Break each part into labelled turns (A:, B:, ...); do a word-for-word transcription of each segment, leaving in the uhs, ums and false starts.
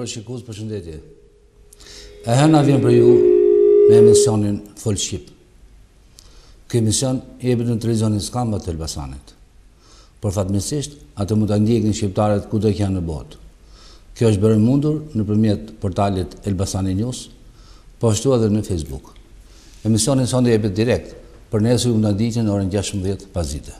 A: nderuar shikues, përshëndetje. E hëna vjen për ju me emisionin Fol Shqip. Ky emision jepet në televizionin Skamba të Elbasanit. Por fatmirësisht, atë mund ta ndjekin shqiptarët kudo që janë në botë. Kjo është bërë mundur nëpërmjet portalit Elbasani News, po ashtu edhe në Facebook. Emisioni sonte jepet direkt, për nesër ju na ndiqni në orën gjashtëmbëdhjetë pasdite.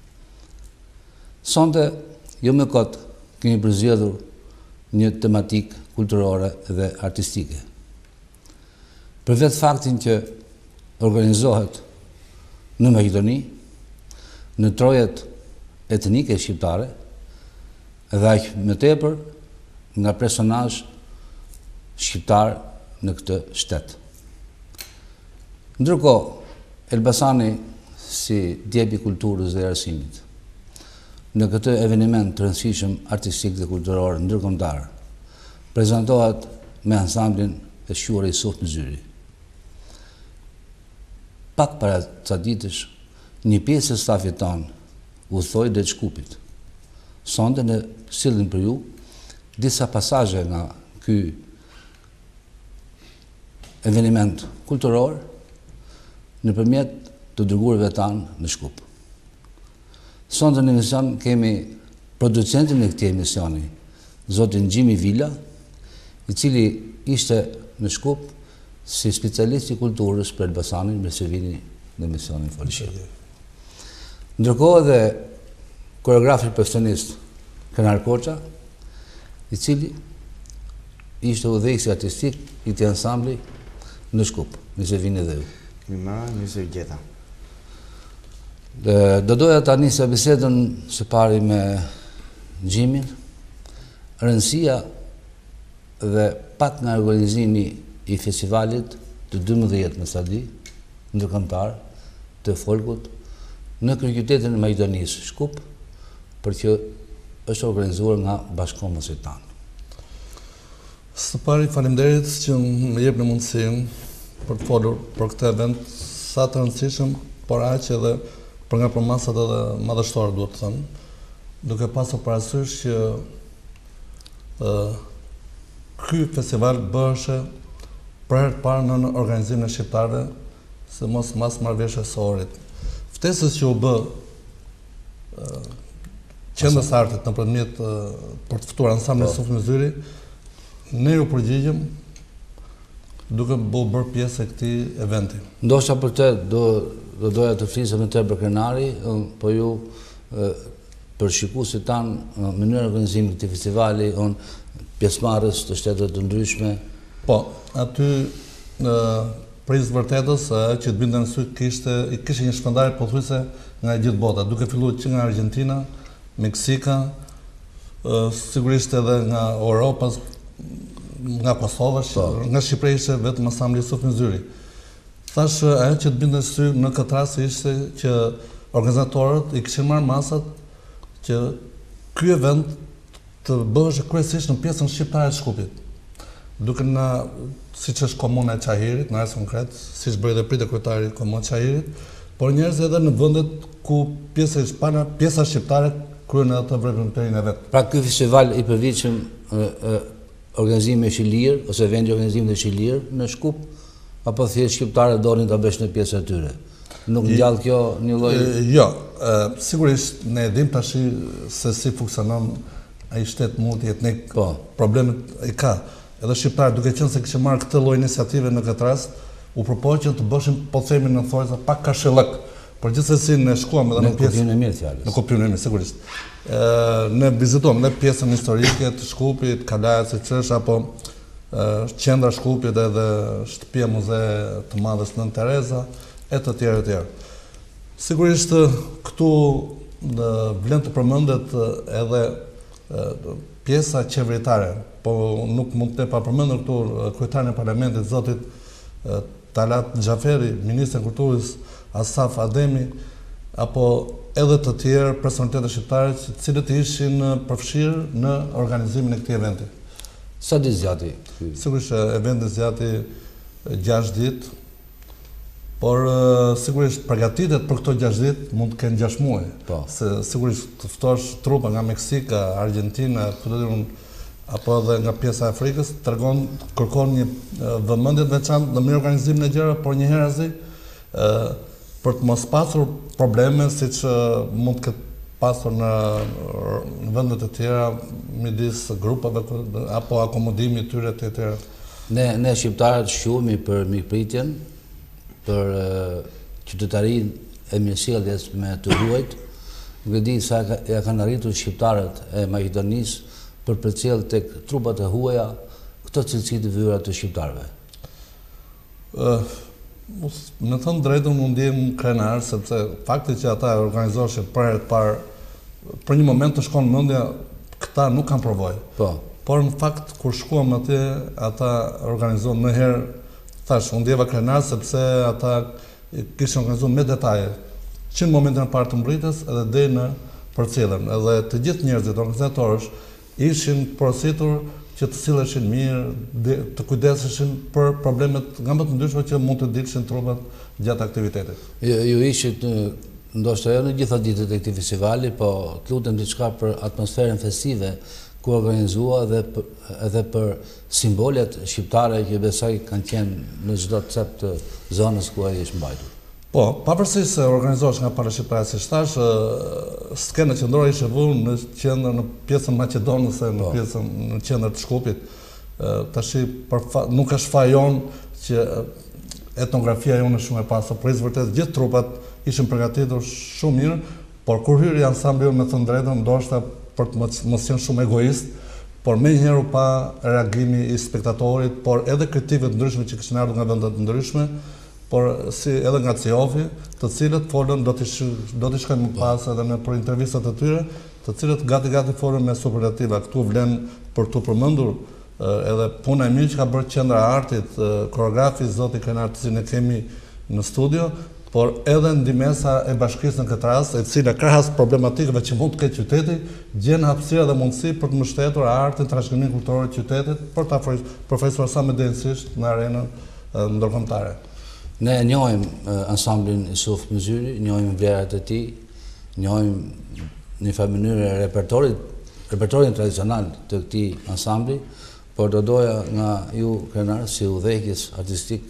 A: Sonte, jo me kot, kemi përzgjedhur një tematik kulturore dhe artistike. Për vetë faktin që organizohet në Maqedoni, në trojet etnike shqiptare, dhe aq më tepër nga personazh shqiptar në këtë shtet. Ndërkohë, Elbasani si djepi i kulturës dhe arsimit, në këtë eveniment të rëndësishëm artistik dhe kulturor ndërkombëtar, prezantohet me ansamblin e quajtur Yusuf Zyri. Pak para ca ditësh, një pjesë e stafit ton udhthoi drejt Shkupit. Sonte ne sillim për ju disa pasazhe nga ky eveniment kulturor nëpërmjet të dërguarve tanë në Shkup. Sonte në emision kemi producentin e këtij emisioni, zotin Gjimi Vila, i cili ishte në Shkup si specialist i kulturës për Elbasanin me se vini në emisionin Fol Shqip. Ndërkohë edhe koreografi profesionist Kenar Koça, i cili ishte udhëheqësi artistik i këtij ansambli në Shkup, me se vini dhe ju.
B: Kemi marrë një zë gjeta.
A: Do doja ta nisja bisedën së pari me Gjimin, rëndësia dhe pak nga organizimi i festivalit të dymbëdhjetë në Sadi, ndërkombëtar të folkut në kryeqytetin e Maqedonisë, Shkup, për që është organizuar nga bashkëkombësit tanë.
C: Së pari, faleminderit që më jepni mundësinë për të folur për këtë event sa të rëndësishëm, por aq edhe për nga përmasat edhe madhështore, duhet të thënë, duke pasur parasysh që uh, ky festival bëheshe për herë të parë në organizimin e shqiptarëve, se mos mas marrëveshje së orit. Ftesës që u bë uh, qendrës së artit nëpërmjet uh, për të ftuar ansamblin Yusuf Zyri, ne u përgjigjëm duke bu bërë pjesë e këtij eventi.
A: Ndoshta për të do do doja të flisem më tepër për Krenari, po ju për shikuesit tanë mënyra e organizimit të këtij festivali, on pjesëmarrës të shteteve të ndryshme.
C: Po, aty në për të vërtetës që të bindën sy kishte kishte një shpërndarje pothuajse nga e gjithë bota, duke filluar që nga Argentina, Meksika, sigurisht edhe nga Europa, nga Kosova, nga Shqipëria ishte vetëm ansambli Yusuf Zyri. Thash, ajo që të bindën sy në këtë rast ishte që organizatorët i kishin marrë masat që ky event të bëhej kryesisht në pjesën shqiptare të Shkupit. Duke na, siç është komuna e Çahirit, në rast konkret, siç bëri dhe pritë kryetari i komunës së Çahirit, por njerëz edhe në vendet ku pjesa hispane, pjesa shqiptare kryen atë veprimtarin e vet.
A: Pra ky festival i përvitshëm organizimi është i lirë, ose vendi organizimit është i lirë në Shkup, apo thjesht shqiptarët donin ta bëjnë në pjesë e tyre? Nuk ngjall kjo një lloj?
C: Jo, sigurisht ne e dim tash se si funksionon ai shtet mund të jetë ne problemet i ka. Edhe shqiptarët, duke qenë se kishin marrë këtë lloj iniciative në këtë rast, u propoqën të bëshin, po themi në thojza, pak kashillëk. Por gjithsesi ne shkuam edhe në pjesë.
A: Në kuptimin e mirë fjalës.
C: Në kuptimin e mirë, sigurisht. Ne vizituam edhe pjesën historike të Shkupit, Kalajat, siç është, apo qendra Shkupit edhe shtëpia muze të madhes Nën Tereza, e të tjerë e tjerë. Sigurisht këtu vlen të përmendet edhe pjesa qeveritare, po nuk mund të pa përmendur këtu kryetarin e parlamentit, zotit Talat Xhaferi, ministri i kulturës Asaf Ademi, apo edhe të tjerë personalitete shqiptare të cilët ishin përfshirë në organizimin e këtij eventi.
A: Sa ditë zgjati?
C: Sigurisht eventi zgjati gjashtë ditë, por sigurisht përgatitet për këto gjashtë ditë mund të kenë gjashtë muaj. Se sigurisht të ftosh trupa nga Meksika, Argentina, apo edhe nga pjesa e Afrikës, tregon kërkon një vëmendje të veçantë në mirë organizimin e gjëra, por një herëzi për të mos pasur probleme siç mund të ketë pasur në, në vendet e tjera midis grupeve apo akomodimi i tyre të tjera.
A: Ne ne shqiptarët shquhemi për mikpritjen, për qytetarinë e mirësjelljes me të ruajt. Nuk e di sa ja kanë arritur shqiptarët e Maqedonisë për përcjell tek trupat e huaja këto cilësi të vëra të shqiptarëve.
C: Uh, Në thënë drejtën unë ndjem krenar, sepse fakti që ata e organizoshin për herë të parë, për një moment të shkon mendja, këta nuk kanë provoj.
A: Po.
C: Por në fakt, kur shkuam atje, ata organizuan në herë, thash, unë ndjeva krenar, sepse ata kishin organizuar me detaje, që në momentin e parë të mbritës edhe deri në përcjelljen. Edhe të gjithë njerëzit, organizatorësh, ishin porositur që të silleshin mirë, të kujdeseshin për problemet nga më të ndryshme që mund të dilshin trupat gjatë aktivitetit.
A: Ju, ju ishit ndoshta jo në gjitha ditët e këtij festivali, po të lutem diçka për atmosferën festive ku organizua dhe për, edhe për simbolet shqiptare që besoj kanë qenë në çdo cep të zonës ku ai është mbajtur.
C: Po, pavarësisht se organizohesh nga para shqiptare, si thash, skena qendrore ishte vënë në qendër në pjesën maqedonëse, në pjesën në qendër të Shkupit. Tashi nuk është faji jon që etnografia jonë është shumë e pasur, por vërtet gjithë trupat ishin përgatitur shumë mirë, por kur hyri ansambli me thënë drejtën, ndoshta për të mos qenë shumë egoist, por menjëherë pa reagimi i spektatorit, por edhe kritikëve të ndryshme që kishin ardhur nga vende të ndryshme, por si edhe nga Ciofi, të cilët folën do të do të shkojmë më pas edhe në për intervistat e tyre, të cilët gati gati folën me superlativa. Këtu vlen për të përmendur edhe puna e mirë që ka bërë Qendra e Artit, koreografi zoti Krenar, të cilin e kemi në studio, por edhe ndihmesa e bashkisë në këtë rast, e cila krahas problematikave që mund të ketë qyteti, gjen hapësirë dhe mundësi për të mbështetur artin, trashëgiminë kulturore të qytetit, për ta përfaqësuar sa më denjësisht në arenën ndërkombëtare.
A: Ne njohim ansamblin Yusuf Mëzyri, njohim vlerat e tij, njohim në një mënyrë repertorit, repertorin tradicional të këtij ansambli, por do doja nga ju Krenar si udhëheqës artistik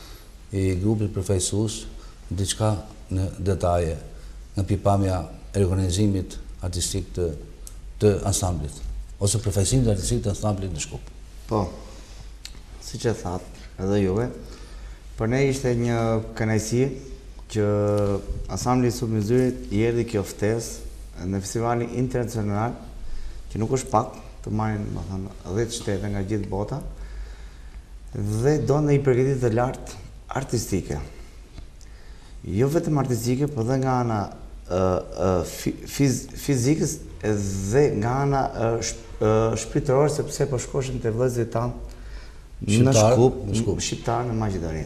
A: i grupit përfaqësues diçka në detaje nga pikpamja e organizimit artistik të të ansamblit ose përfaqësimit artistik të ansamblit në Shkup.
B: Po. Siç e thatë edhe juve, për ne ishte një kënaqësi që ansambli Yusuf Mëzyrit i erdhi kjo ftesë në festivalin internacional, që nuk është pak, të marrin, do të thënë, dhjetë shtete nga gjithë bota, dhe do në i përgatitur të lartë artistike. Jo vetëm artistike, por edhe nga ana fizikës dhe nga ana shpirtërore, sepse po shkoshin te vëllezërit tanë në Shkup, shqiptar në Maqedoni.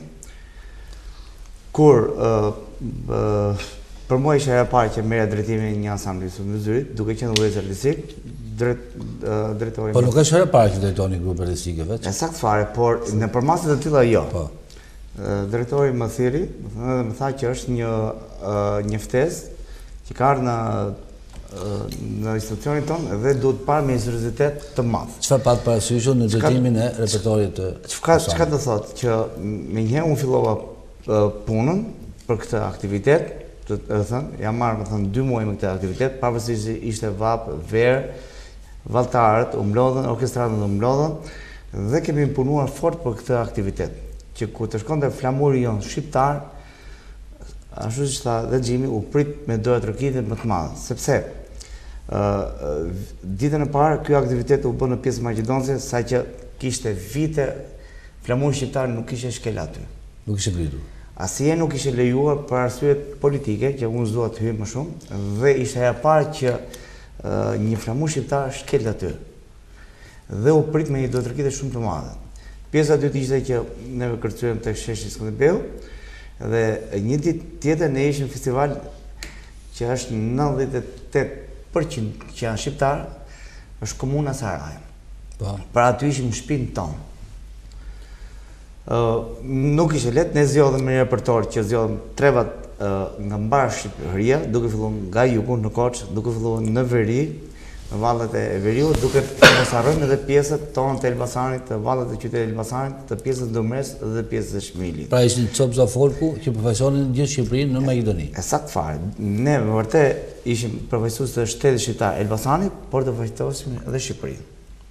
B: Kur për mua ishte e parë që merja drejtimin një ansambli Yusuf Mëzyrit, duke qenë udhëheqës artistik, drejtori.
A: Po nuk është e parë që drejtoni grupe artistike vetë.
B: Saktë fare, por në përmaset e tilla jo. Po. Drejtori më thiri, dhe më tha që është një një ftesë që ka ardhur në në institucionin tonë dhe duhet parë me seriozitet të madh.
A: Çfarë pat parasysh në drejtimin e repertorit të?
B: Çka çka do thotë që menjëherë unë fillova punën për këtë aktivitet, të thënë, jam marrë më thënë dy muaj me këtë aktivitet, pavarësisht se ishte vap, verë, valltarët u mlodhen, orkestratën u mlodhen, dhe kemi punuar fort për këtë aktivitet, që ku të shkonte flamuri jonë shqiptar, ashtu siç tha dhe Xhimi, u prit me dorë trokitje më të madhe, sepse ditën e parë ky aktivitet u bë në pjesë maqedonëse, saqë kishte vite flamuri shqiptar nuk kishte shkel aty.
A: Nuk ishte pritur.
B: Asnjë nuk ishte lejuar për arsye politike, që unë s'dua të hyj më shumë, dhe ishte e parë që një flamur shqiptar shkel aty. Dhe u prit me një dorëtrokitje shumë të madhe. Pjesa e dytë ishte që neve kërcyem tek sheshi Skënderbeu, dhe një ditë tjetër ne ishim në festival që është nëntëdhjetë e tetë përqind që janë shqiptar, është komuna Sarajevo. Po. Pra aty ishim në shtëpinë tonë. Nuk ishte lehtë, ne zgjodhëm një repertor që zgjodhëm trevat nga mbar Shqipëria, duke filluar nga jugu në Korçë, duke filluar në Veri, në vallet e veriut, duke të mos harrojmë edhe pjesët tonë të Elbasanit, të vallet e qytetit të Elbasanit, të pjesës Dumres dhe pjesës e Shmilit.
A: Pra ishin copza folku që përfaqësonin gjithë Shqipërinë në Maqedoni.
B: Sakt fare. Ne me vërtet ishim përfaqësues të shtetit shqiptar Elbasanit, por të përfaqësosim edhe Shqipërinë.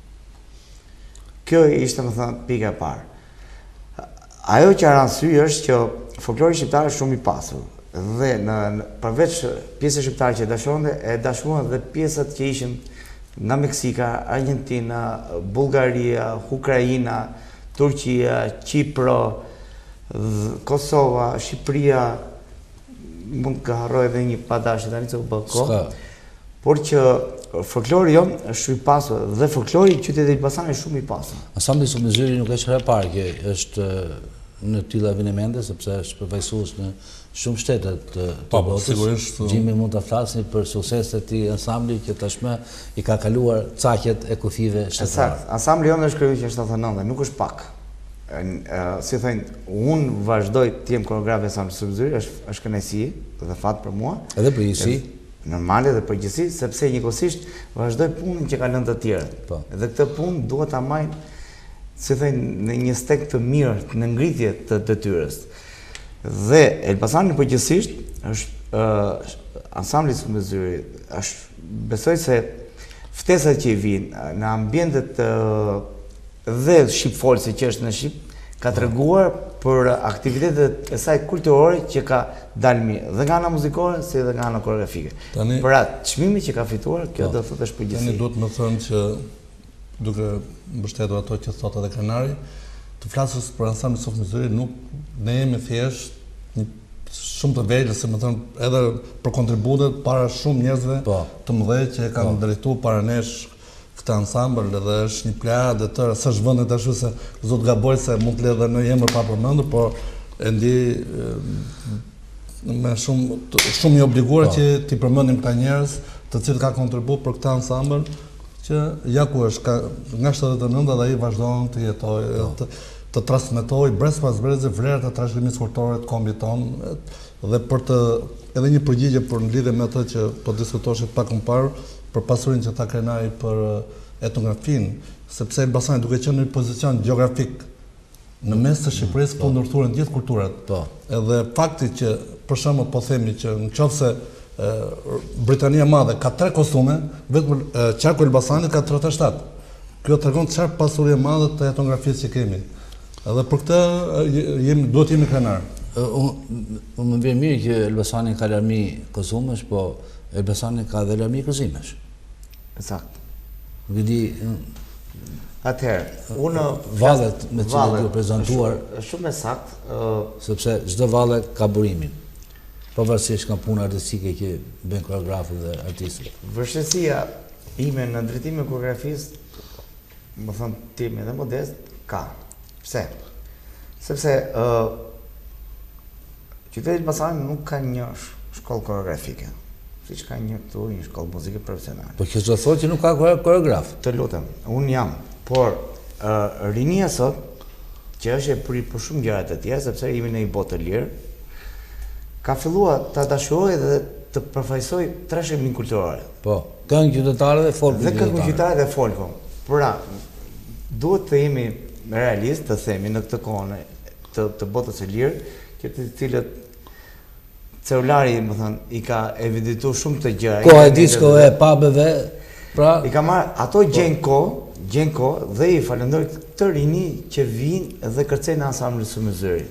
B: Kjo ishte, më thënë, pika e parë. Ajo që aransyj është që folklori shqiptar është shumë i pasur. Dhe në, në përveç pjesës shqiptare që dashonte, e dashuan dhe pjesët që ishin nga Meksika, Argentina, Bullgaria, Ukraina, Turqia, Kipro, Kosova, Shqipëria, mund të harroj edhe një padashje tani se u bë kohë. Por që folklori jon është shumë i pasur dhe folklori i qytetit Elbasanit është shumë i pasur.
A: Ansambli Sumëzyri nuk është herë parë që është në tilla avenimente, sepse është përfaqësues në shumë shtete të botës. Gjimi mund të flasni për sukseset e këtij ansambli që tashmë i ka kaluar caqet e kufive shtetërore.
B: Ansambli jonë është krijuar në shtatëdhjetë e nëntë, nuk është pak. Si thënë, unë vazhdoj të jem koreograf e Ansamblit Sumëzyri, është është kënaqësi dhe fat për mua.
A: Edhe përgjithësi.
B: Normale dhe përgjithësi, sepse njëkohësisht vazhdoj punën që kanë lënë të tjerët. Dhe këtë punë duhet ta majnë, si thënë, në një stek të mirë, në ngritje të detyrës. Dhe Elbasani përgjithësisht është Ansambli Sumëzyri, është besoj se ftesat që i vinë në ambientet dhe shqipfolësi që është në Shqip, ka treguar për aktivitetet e saj kulturore që ka dalë mirë, dhe nga ana muzikore, si dhe nga ana koreografike. Për atë çmimi që ka fituar, kjo do të thotë është përgjithësi.
C: Tani duhet më thënë që duke mbështetur ato që thotë edhe krenari, të flasës për Ansamblin Sumëzyri, nuk ne jemi thjesht një shumë të vegjël, se më thënë edhe për kontributet para shumë njerëzve të mëdhenj që e kanë drejtuar para nesh këtë ansambël, edhe është një plejadë e tërë, s'është vëndet ashtu se zot gaboj se mund të le edhe në emër pa përmendur, por e ndi me shumë shumë i obliguar që t'i përmendim këta njerëz të cilët ka kontribuar për këtë ansambël, që ja ku është nga shtatëdhjetë e nëntë dhe ai vazhdon të jetojë, të, të transmetojë brez pas breze vlerat e trashëgimisë kulturore të kombit tonë, dhe për të edhe një përgjigje për në lidhje me atë që po diskutoshit pak më parë për pasurinë që ta krenari për etnografinë, sepse Elbasani duke qenë në një pozicion gjeografik në mes të Shqipërisë ku ndërthuren gjithë kulturat. Edhe fakti që për shembull po themi që nëse Britania e Madhe ka tre kostume, vetëm qarku i Elbasanit ka tridhjetë e shtatë. Kjo tregon çfarë pasuri e madhe të etnografisë që kemi. Edhe për këtë jemi duhet jemi krenar.
A: Unë më vjen mirë që Elbasani ka larmi kostumesh, po Elbasani ka dhe larmi këzimesh.
B: Sakt.
A: Nuk e di.
B: Atëherë, unë
A: vallet me cilët ju prezantuar
B: është shumë e saktë,
A: sepse çdo valle ka burimin. Pavarësisht nga puna artistike që bën koreografët dhe artistët.
B: Vështirësia ime në drejtimin e koreografisë, më thënë timi dhe modest, ka. Pse? Sepse uh, qyteti Elbasani nuk ka një shkollë koreografike, siç ka një këtu një shkollë muzike profesionale.
A: Po kjo do thotë që nuk ka koreograf.
B: Të lutem, unë jam, por uh, rinia sot, që është e prit për shumë gjëra të tjera, sepse jemi në një botë të lirë, ka filluar të dashurojë dhe të përfaqësojë trashëgiminë kulturore.
A: Po, këngë qytetare dhe folku
B: qytetare. Dhe këngë qytetare dhe folku. Pra, duhet të jemi realist, të themi në këtë kohë të, të botës së lirë, që të cilët celulari, më thënë, i ka evidentuar shumë të gjëra.
A: Koha e disko e pubeve, pra
B: i ka marrë ato gjen kohë, gjen kohë dhe i falenderoj këtë rini që vinë dhe kërcejnë në Ansamblit Sumëzyri.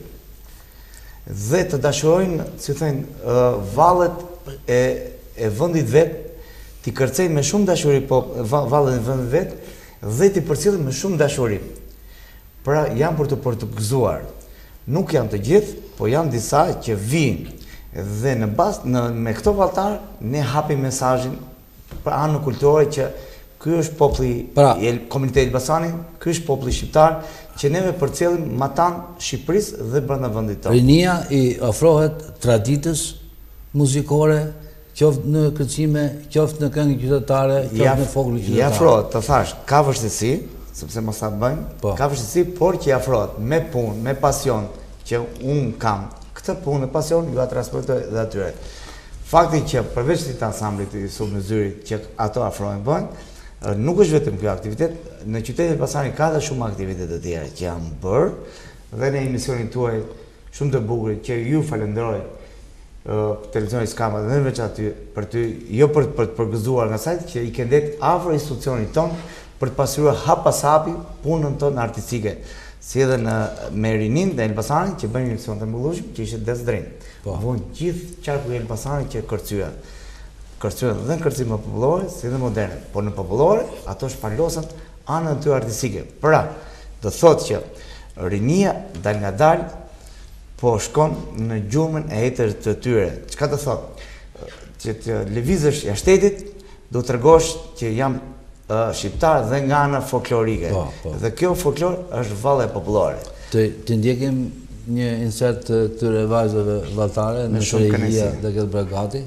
B: Dhe të dashurojnë, si thënë, uh, vallet e, e vendit vet, t'i kërcejnë me shumë dashuri, po vallet e vendit vet, dhe t'i përcjellin me shumë dashuri. Pra janë për të për të gëzuar. Nuk janë të gjithë, po janë disa që vinë. Dhe në bazë në me këto valltar ne hapim mesazhin për anën kulturore që ky është populli
A: pra,
B: i komunitetit Elbasanit, ky është populli shqiptar që neve përcjellim matan Shqipërisë dhe brenda vendit tonë.
A: Rinia i ofrohet traditës muzikore, qoftë në kërcime, qoftë në këngë qytetare, qoftë në folklor qytetar.
B: I afrohet, të thash, ka vështirësi, sepse mos ta bëjmë,
A: po.
B: Ka vështirësi, por që i afrohet me punë, me pasion që unë kam. Këtë punë e pasion ju a transportoj dhe atyre. fakti që përveç të ansamblit të Jusuf Mëzyrit që ato afrojnë bënë, nuk është vetëm kjo aktivitet, në qytetin Elbasani ka dhe shumë aktivitetet të tjera që janë bërë, dhe në emisionin tuaj shumë të bukurit që ju falenderoj televizionit Skama dhe në veç aty për ty, jo për të përgëzuar nga sajtë që i kendet afër institucionit tonë për të pasuruar hap pas hapi punën tonë artistike, si edhe në Merinin dhe Elbasanit që bëjnë një emision të mbullueshëm që ishte Des Drin. Vonë gjithë qarku i Elbasanit që kërcyja. Kërcyja dhe në kërcim më popullore, si dhe moderne. Por në popullore, ato shpalosën anën të artistike. Pra, do thotë që rinia dal nga dal po shkon në gjumën e hetër të tyre. Çka të thotë? Që të lëvizësh jashtë shtetit, do të tregosh që jam shqiptar dhe nga ana folklorike. Dhe kjo folklor është valle popullore.
A: Të ndjekim një insert të këtyre vajzave valltare në Shërejia dhe këtë Bregati.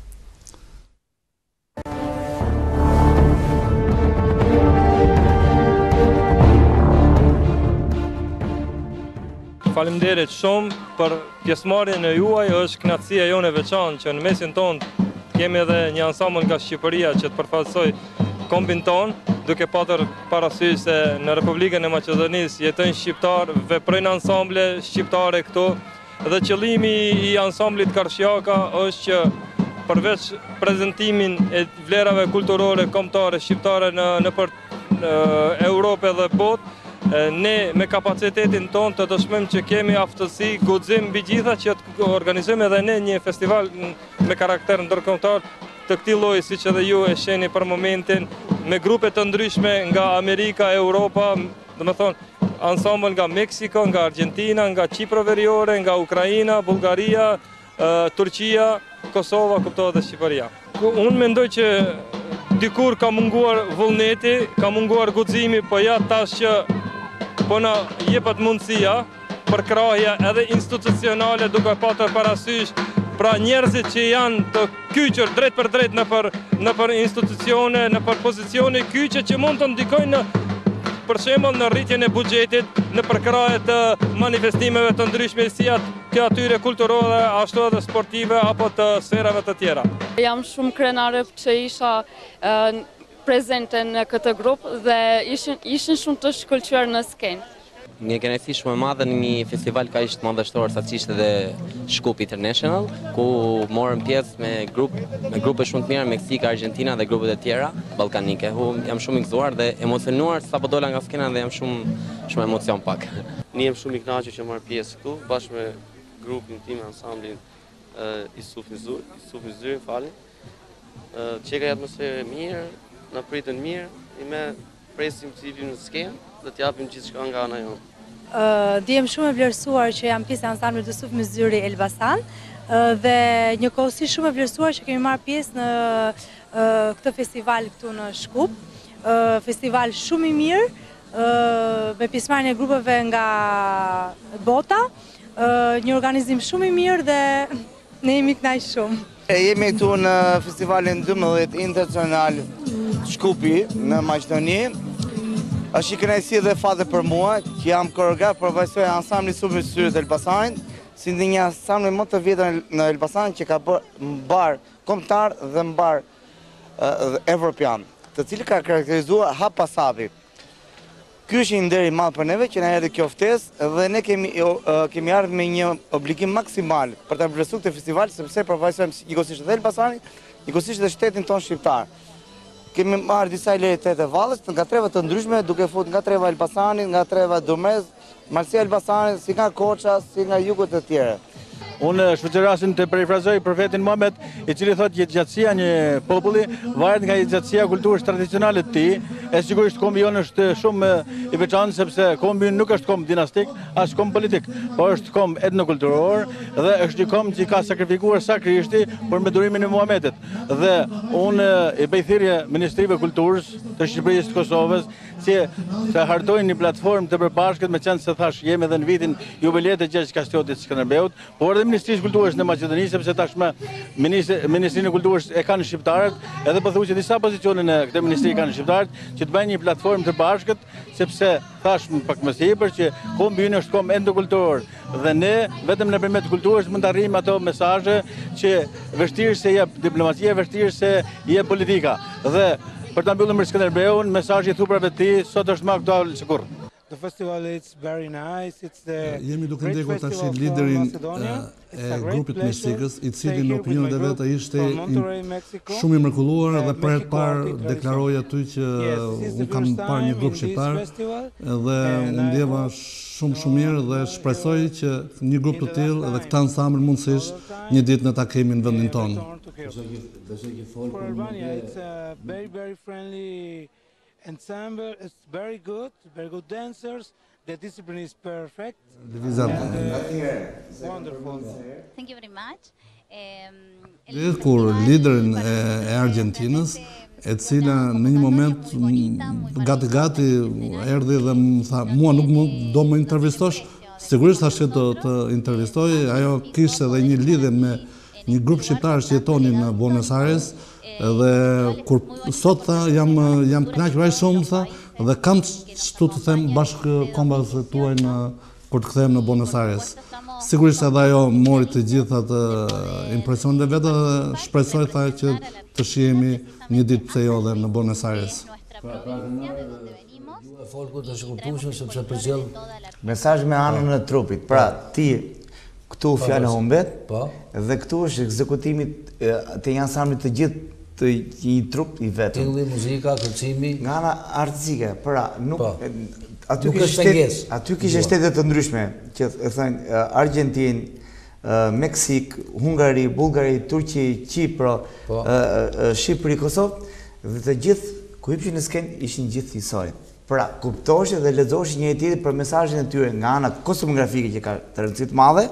D: Faleminderit shumë për pjesëmarrjen e juaj, është kënaqësia jone e veçantë që në mesin tonë kemi edhe një ansambël nga Shqipëria që të përfaqësoj kombin tonë, duke pasur parasysh se në Republikën e Maqedonisë jetojnë shqiptar, veprojnë ansamble shqiptare këtu, dhe qëllimi i ansamblit Karshjaka është që përveç prezantimin e vlerave kulturore kombëtare shqiptare në nëpër Europë dhe botë, ne me kapacitetin tonë të dëshmojmë që kemi aftësi, guxim mbi gjitha që të organizojmë edhe ne një festival me karakter ndërkombëtar të këtij lloji, siç edhe ju e shihni për momentin, me grupe të ndryshme nga Amerika, Europa, domethënë ansambël nga Meksiko, nga Argentina, nga Çipro Veriore, nga Ukraina, Bullgaria, Turqia, Kosova, kuptohet dhe Shqipëria. Unë mendoj që dikur ka munguar vullneti, ka munguar guximi, po ja tash që po na jepet mundësia për krahja edhe institucionale duke pasur parasysh pra njerëzit që janë të kyçur drejt për drejt nëpër nëpër institucione, nëpër pozicione kyçe që mund të ndikojnë në për shembull në rritjen e buxhetit, në përkrahje të manifestimeve të ndryshme si të atyre kulturore, ashtu edhe sportive apo të sferave të tjera.
E: Jam shumë krenare që isha prezente në këtë grup dhe ishin, ishin shumë të shkëlqyer në skenë.
F: Një kënaqësi shumë e madhe në një festival kaq të madhështor sa që ishte dhe Shkup International, ku morëm pjesë me grup me grupe shumë të mira, Meksika, Argentina dhe grupet e tjera ballkanike. Unë jam shumë i gëzuar dhe emocionuar sapo dola nga skena dhe jam shumë shumë emocion pak.
G: Ne jam shumë i kënaqur që marr pjesë këtu bashkë me grupin tim, ansamblin Jusuf Mëzyr, Jusuf Mëzyr, falni. Që ka atmosferë mirë, na pritën mirë, i me presim të vim në skenë dhe t'japim gjithçka nga ana jonë.
H: Ndihem shumë e vlerësuar që jam pjesë e ansamblit Jusuf Mëzyri Elbasan dhe njëkohësisht shumë e vlerësuar që kemi marrë pjesë në këtë festival këtu në Shkup. Festival shumë i mirë, me pjesëmarrjen e grupeve nga bota, një organizim shumë i mirë dhe ne jemi kënaqur shumë.
B: E jemi këtu në festivalin dymbëdhjetë internacional Shkupi në Maqedoni. Është një kënaqësi dhe fate për mua që jam koreograf për vajzoj ansamblit Jusuf Mëzyri të Elbasanit, si një ansambl më të vjetër në Elbasan që ka bërë mbar kombëtar dhe mbar evropian, të cilë ka karakterizuar hap pas hapi. Ky është një nder i madh për neve që na erdhi kjo ftesë dhe ne kemi kemi ardhur me një obligim maksimal për ta vlerësuar këtë festival sepse përfaqësojmë njëkohësisht edhe Elbasanin, njëkohësisht edhe shtetin tonë shqiptar. Kemi marrë disa lojëtet e vallës nga treva të ndryshme, duke futur nga treva Elbasanit, nga treva Durrës, Malësia Elbasanit, si nga Koça, si nga jugut të tjerë.
I: Unë shfaqerasin të perifrazoj profetin Muhammed, i cili thotë që gjatësia një populli varet nga gjatësia kulturës tradicionale të tij. E sigurisht kombi jonë është shumë i veçantë sepse kombi nuk është komb dinastik, as komb politik, por është komb etnokulturor dhe është një komb që ka sakrifikuar sa Krishti për me durimin e Muhamedit. Dhe unë i bëj thirrje Ministrive Kulturës të Shqipërisë të Kosovës si të hartojnë një platformë të përbashkët, me qenë se thash jemi edhe në vitin jubileut të Gjergj Kastiotit Skënderbeut, por edhe Ministrisë Kulturës në Maqedoni, sepse tashmë Ministrinë e Kulturës e kanë shqiptarët, edhe po thuaj që disa pozicione në këtë ministri kanë shqiptarët, që që të bëjnë një platformë të bashkët, sepse thash më pak më sipër që kombi ynë është kom endokulturor dhe ne vetëm nëpërmjet kulturës mund të arrijmë ato mesazhe që vështirë se jep diplomacia, vështirë se jep politika. Dhe për ta mbyllur me Skënderbeun, mesazhi i thuprave të tij sot është më aktual se kurrë.
J: The festival is very nice. It's the
C: Jemi duke ndjekur tash liderin e grupit Meksikës, i cili në opinionin e vet ai ishte shumë i mrekulluar dhe për herë të parë deklaroi aty që un kam parë një grup shqiptar dhe u ndjeva shumë shumë mirë dhe shpresoj që një grup të tillë dhe këtë ansambël mundësisht një ditë ne ta kemi në vendin tonë.
J: For Albania, it's a very very friendly ensemble. It's very good, very good dancers. The discipline is perfect. And, uh, wonderful.
K: Thank you very much.
C: Dhe kur liderin e Argentinës, e cila në një moment gati gati erdhi dhe më tha, mua nuk më do më intervistosh, sigurisht thashë të të intervistoj, ajo kishte edhe një lidhje me një grup shqiptar që jetonin në Buenos Aires. Dhe kur sot tha jam jam kënaqur aq shumë tha dhe kam çtu të them bashkë kombëve tuaj në kur të kthehem në Buenos Aires. Sigurisht edhe ajo mori të gjitha të impresionet e veta dhe shpresoj tha që të shihemi një ditë pse jo edhe në Buenos Aires.
A: Folku të shkuptueshëm sepse përcjell
B: mesazh me anën e trupit. Pra ti këtu fjala humbet, po, dhe këtu është ekzekutimi të ansamblit të gjithë të një trup i vetëm.
A: Tingulli, muzika, kërcimi.
B: Nga ana artistike, pra nuk aty
A: Nuk
B: kishte
A: është
B: shtet,
A: pengesë.
B: aty kishte shtete të ndryshme, që e thënë Argjentinë, Meksik, Hungari, Bullgari, Turqi, Kipro, Shqipëri, Kosovë, dhe të gjithë ku hipshin në skenë ishin gjithë njësoj. Pra, kuptoshe dhe lexoshe njëri tjetrin për mesazhin e tyre nga ana kostumografike që ka të rëndësi të madhe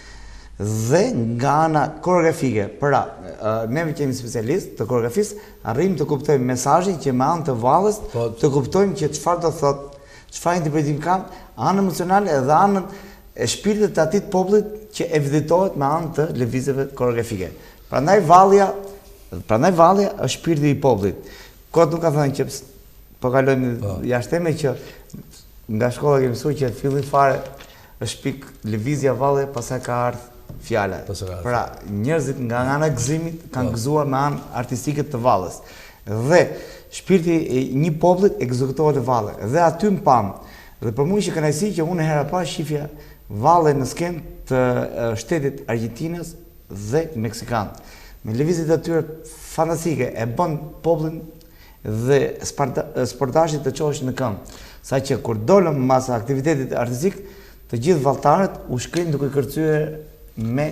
B: dhe nga ana koreografike. Pra, neve që jemi specialistë të koreografisë, arrijmë të kuptojmë mesazhin që me anë të vallës të kuptojmë që çfarë do thotë, çfarë interpretim ka, anën emocionale dhe anën e shpirtit të atij popullit që eviditohet me anë të lëvizjeve koreografike. Prandaj vallja, prandaj vallja është shpirti i popullit. Kot nuk ka thënë që po kalojmë jashtë teme që nga shkolla kemi mësuar që fillim fare është pik lëvizja valle, pastaj ka ardhur fjala. Pra, njerëzit nga ana e gëzimit kanë gëzuar me anë artistike të vallës. Dhe shpirti i një populli ekzekutohet në valle. Dhe aty më pam. Dhe për mua ishte kënaqësi që unë hera pas shifja valle në skenë të shtetit Argjentinës dhe Meksikan. Me lëvizjet e tyre fantastike e bën popullin dhe sportazhit të çoheshin në këmbë. Saqë kur dolëm mas aktivitetit artistik, të gjithë valltarët u shkrin duke kërcyer me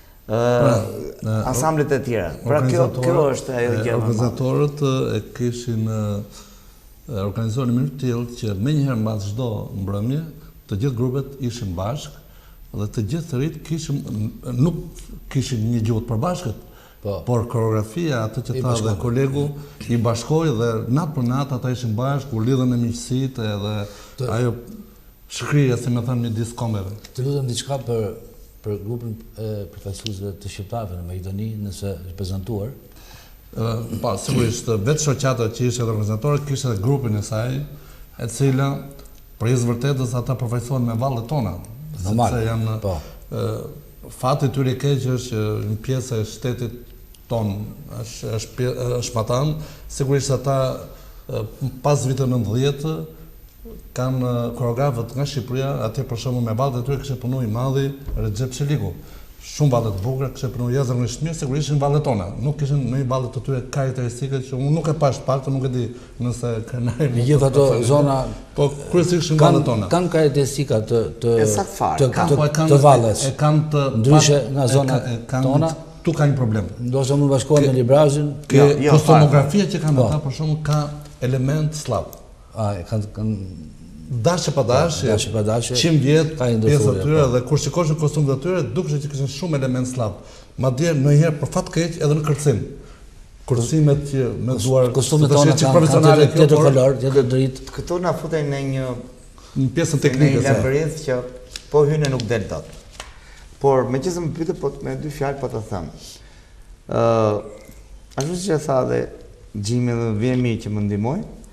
B: ansamblet e tjera. Pra kjo kjo është ajo gjë.
C: Organizatorët e kishin organizuar në mënyrë të tillë që menjëherë mbas çdo mbrëmje, të gjithë grupet ishin bashkë dhe të gjithë të rit kishin nuk kishin një gjuhë të përbashkët. Por koreografia, atë që tha dhe kolegu, i bashkoi dhe natë për natë ata ishin bashkë, u lidhen në miqësitë edhe ajo shkrija, si më thënë, midis kombeve.
A: Të lutem diçka për për grupin e përfaqësuesve të shqiptarëve në Maqedoni, nëse është prezantuar.
C: Po, sigurisht, vetë shoqata që ishte organizatorë kishte edhe grupin e saj, e cila për vërtetës ata përfaqësohen me vallet tona.
A: Normal.
C: Sepse janë
A: po.
C: Fati i tyre i keq është që një pjesë e shtetit ton është është është patan, sigurisht ata pas viteve nëntëdhjetë kanë koreografët nga Shqipëria, atje për shembull me vallet e tyre kishte punuar i madhi Recep Çeliku. Shumë valle të bukura, kishte punuar jashtëzakonisht mirë, sigurisht ishin vallet tona. Nuk kishin në vallet të tyre karakteristike që unë nuk e pash pak, nuk e di nëse kanë.
A: Në gjithë ato zona,
C: po kryesisht ishin vallet tona.
A: Kanë karakteristika të të
C: të
A: të valles.
C: E kanë të
A: ndryshe nga zonat tona.
C: Tu ka një problem.
A: Ndoshta mund bashkohen me Librazhin.
C: Kostumografia që kanë ata për shembull ka element slab.
A: A, kanë kanë
C: dashje pa dashje,
A: dashje pa dashje.
C: qind vjet pjesë atyre dhe kur shikosh në kostumet e tyre duket që kishin shumë element slab. Madje ndonjëherë për fat keq edhe në kërcim. Kërcimet që me duar
A: kostumet tona kanë profesionale tjetër kolor, tjetër dritë.
B: Këtu na futen në një
C: në pjesën teknike
B: në labirinth që po hynë nuk del dot. Por meqenëse më pyetë po me dy fjalë po të them. Ë, ashtu siç e tha dhe Xhimi dhe vjen mirë që më ndihmoi.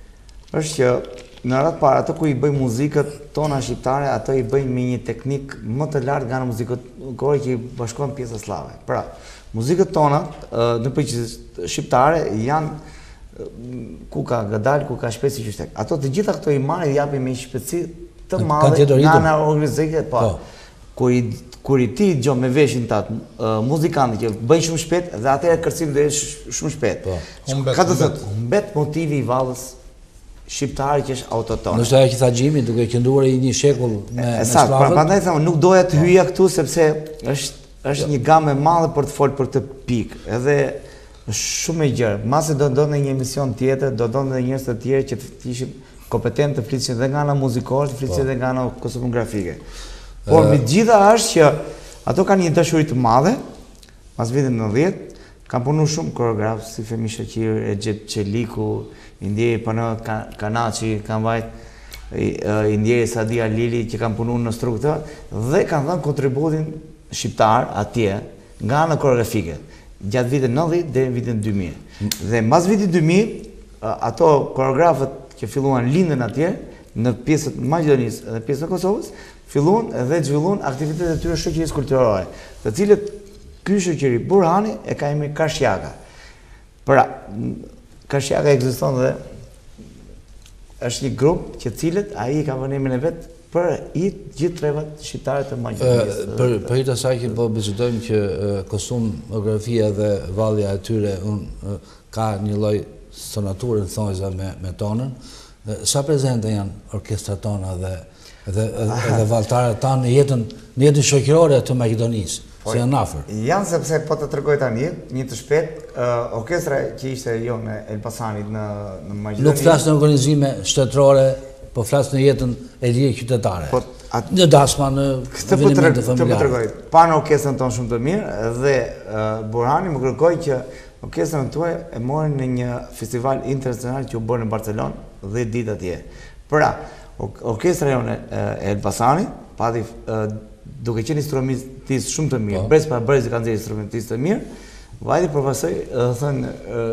B: është që në ratë parë, ato ku i bëjmë muzikët tona shqiptare, ato i bëjmë me një teknik më të lartë nga në muzikët kore që i bashkojnë pjesë slave. Pra, muzikët tona, në përgjithësi shqiptare, janë ku ka gadal, ku ka shpeci qyshtek. Ato të gjitha këto i marrë i japin me shpeci të madhe nga në organizike, po, kur i ti gjo me veshin të atë muzikantë që bëjnë shumë shpet, dhe atëre kërcim dhe shumë shpet. Ka të thëtë, mbet motivi i vallës shqiptari që është autotonë.
A: Nështë ajo që tha Gjimi, duke kënduar i një shekull me slavët?
B: Prandaj thëmë, nuk doja të hyja këtu, sepse është një gamë e madhe për të folë për të pikë. Edhe shumë e gjërë. Mase do ndonë në një emision tjetër, do ndonë në njërës të tjerë që të ishim kompetent të flisin dhe nga nga muzikore, të flisin dhe nga nga kosmografike. Por me gjitha është që ato ka një dashurit të madhe, mas vitin nëntëdhjetë, kam punu shumë koreografë, si Femi Shaqir, Exhet Qeliku, Indjeri Përnë Kanaci, kam vajt, Indjeri Sadia Lili, që kam punu në struktura, dhe kam dhënë kontributin shqiptar atje, nga në koreografike, gjatë vitin nëntëdhjetë dhe vitin dy mijë. Dhe mas vitin dy mijë, ato koreografët që filluan lindën atje, në pjesët Maqedonisë dhe pjesët e Kosovës, filluan dhe zhvilluan aktivitetet e tyre shoqërisë kulturore, të cilët ky shoqëri Burhani e ka emrin Kashjaka. Pra, Kashjaka ekziston dhe është një grup që cilët ai ka vënë emrin e vet për i gjithë trevat shqiptare të Maqedonisë.
A: Për hir të asaj që po bisedojmë që kostumografia dhe vallja e tyre ka një lloj sonature në thonjza me tonën. Sa prezente janë orkestrat tona dhe dhe valltarët tanë në jetën në jetën shoqërore të Maqedonisë, se janë afër.
B: Janë sepse po të tregoj tani një të shpejt, orkestra që ishte jo në Elbasanit në në Maqedoni.
A: Nuk flas në organizime shtetërore, po flas në jetën e lirë qytetare. Në dasma, në evente familjare.
B: Këtë po tregoj. Panë orkestrën tonë shumë të mirë dhe Burhani më kërkoi që orkestrën tuaj e morën në një festival internacional që u bën në Barcelonë dhe ditë atje. Pra, orkestra jonë e Elbasanit, pati duke qenë instrumentist shumë të mirë, brez pa brez kanë qenë instrumentist të mirë, vajti përfasoj, thënë,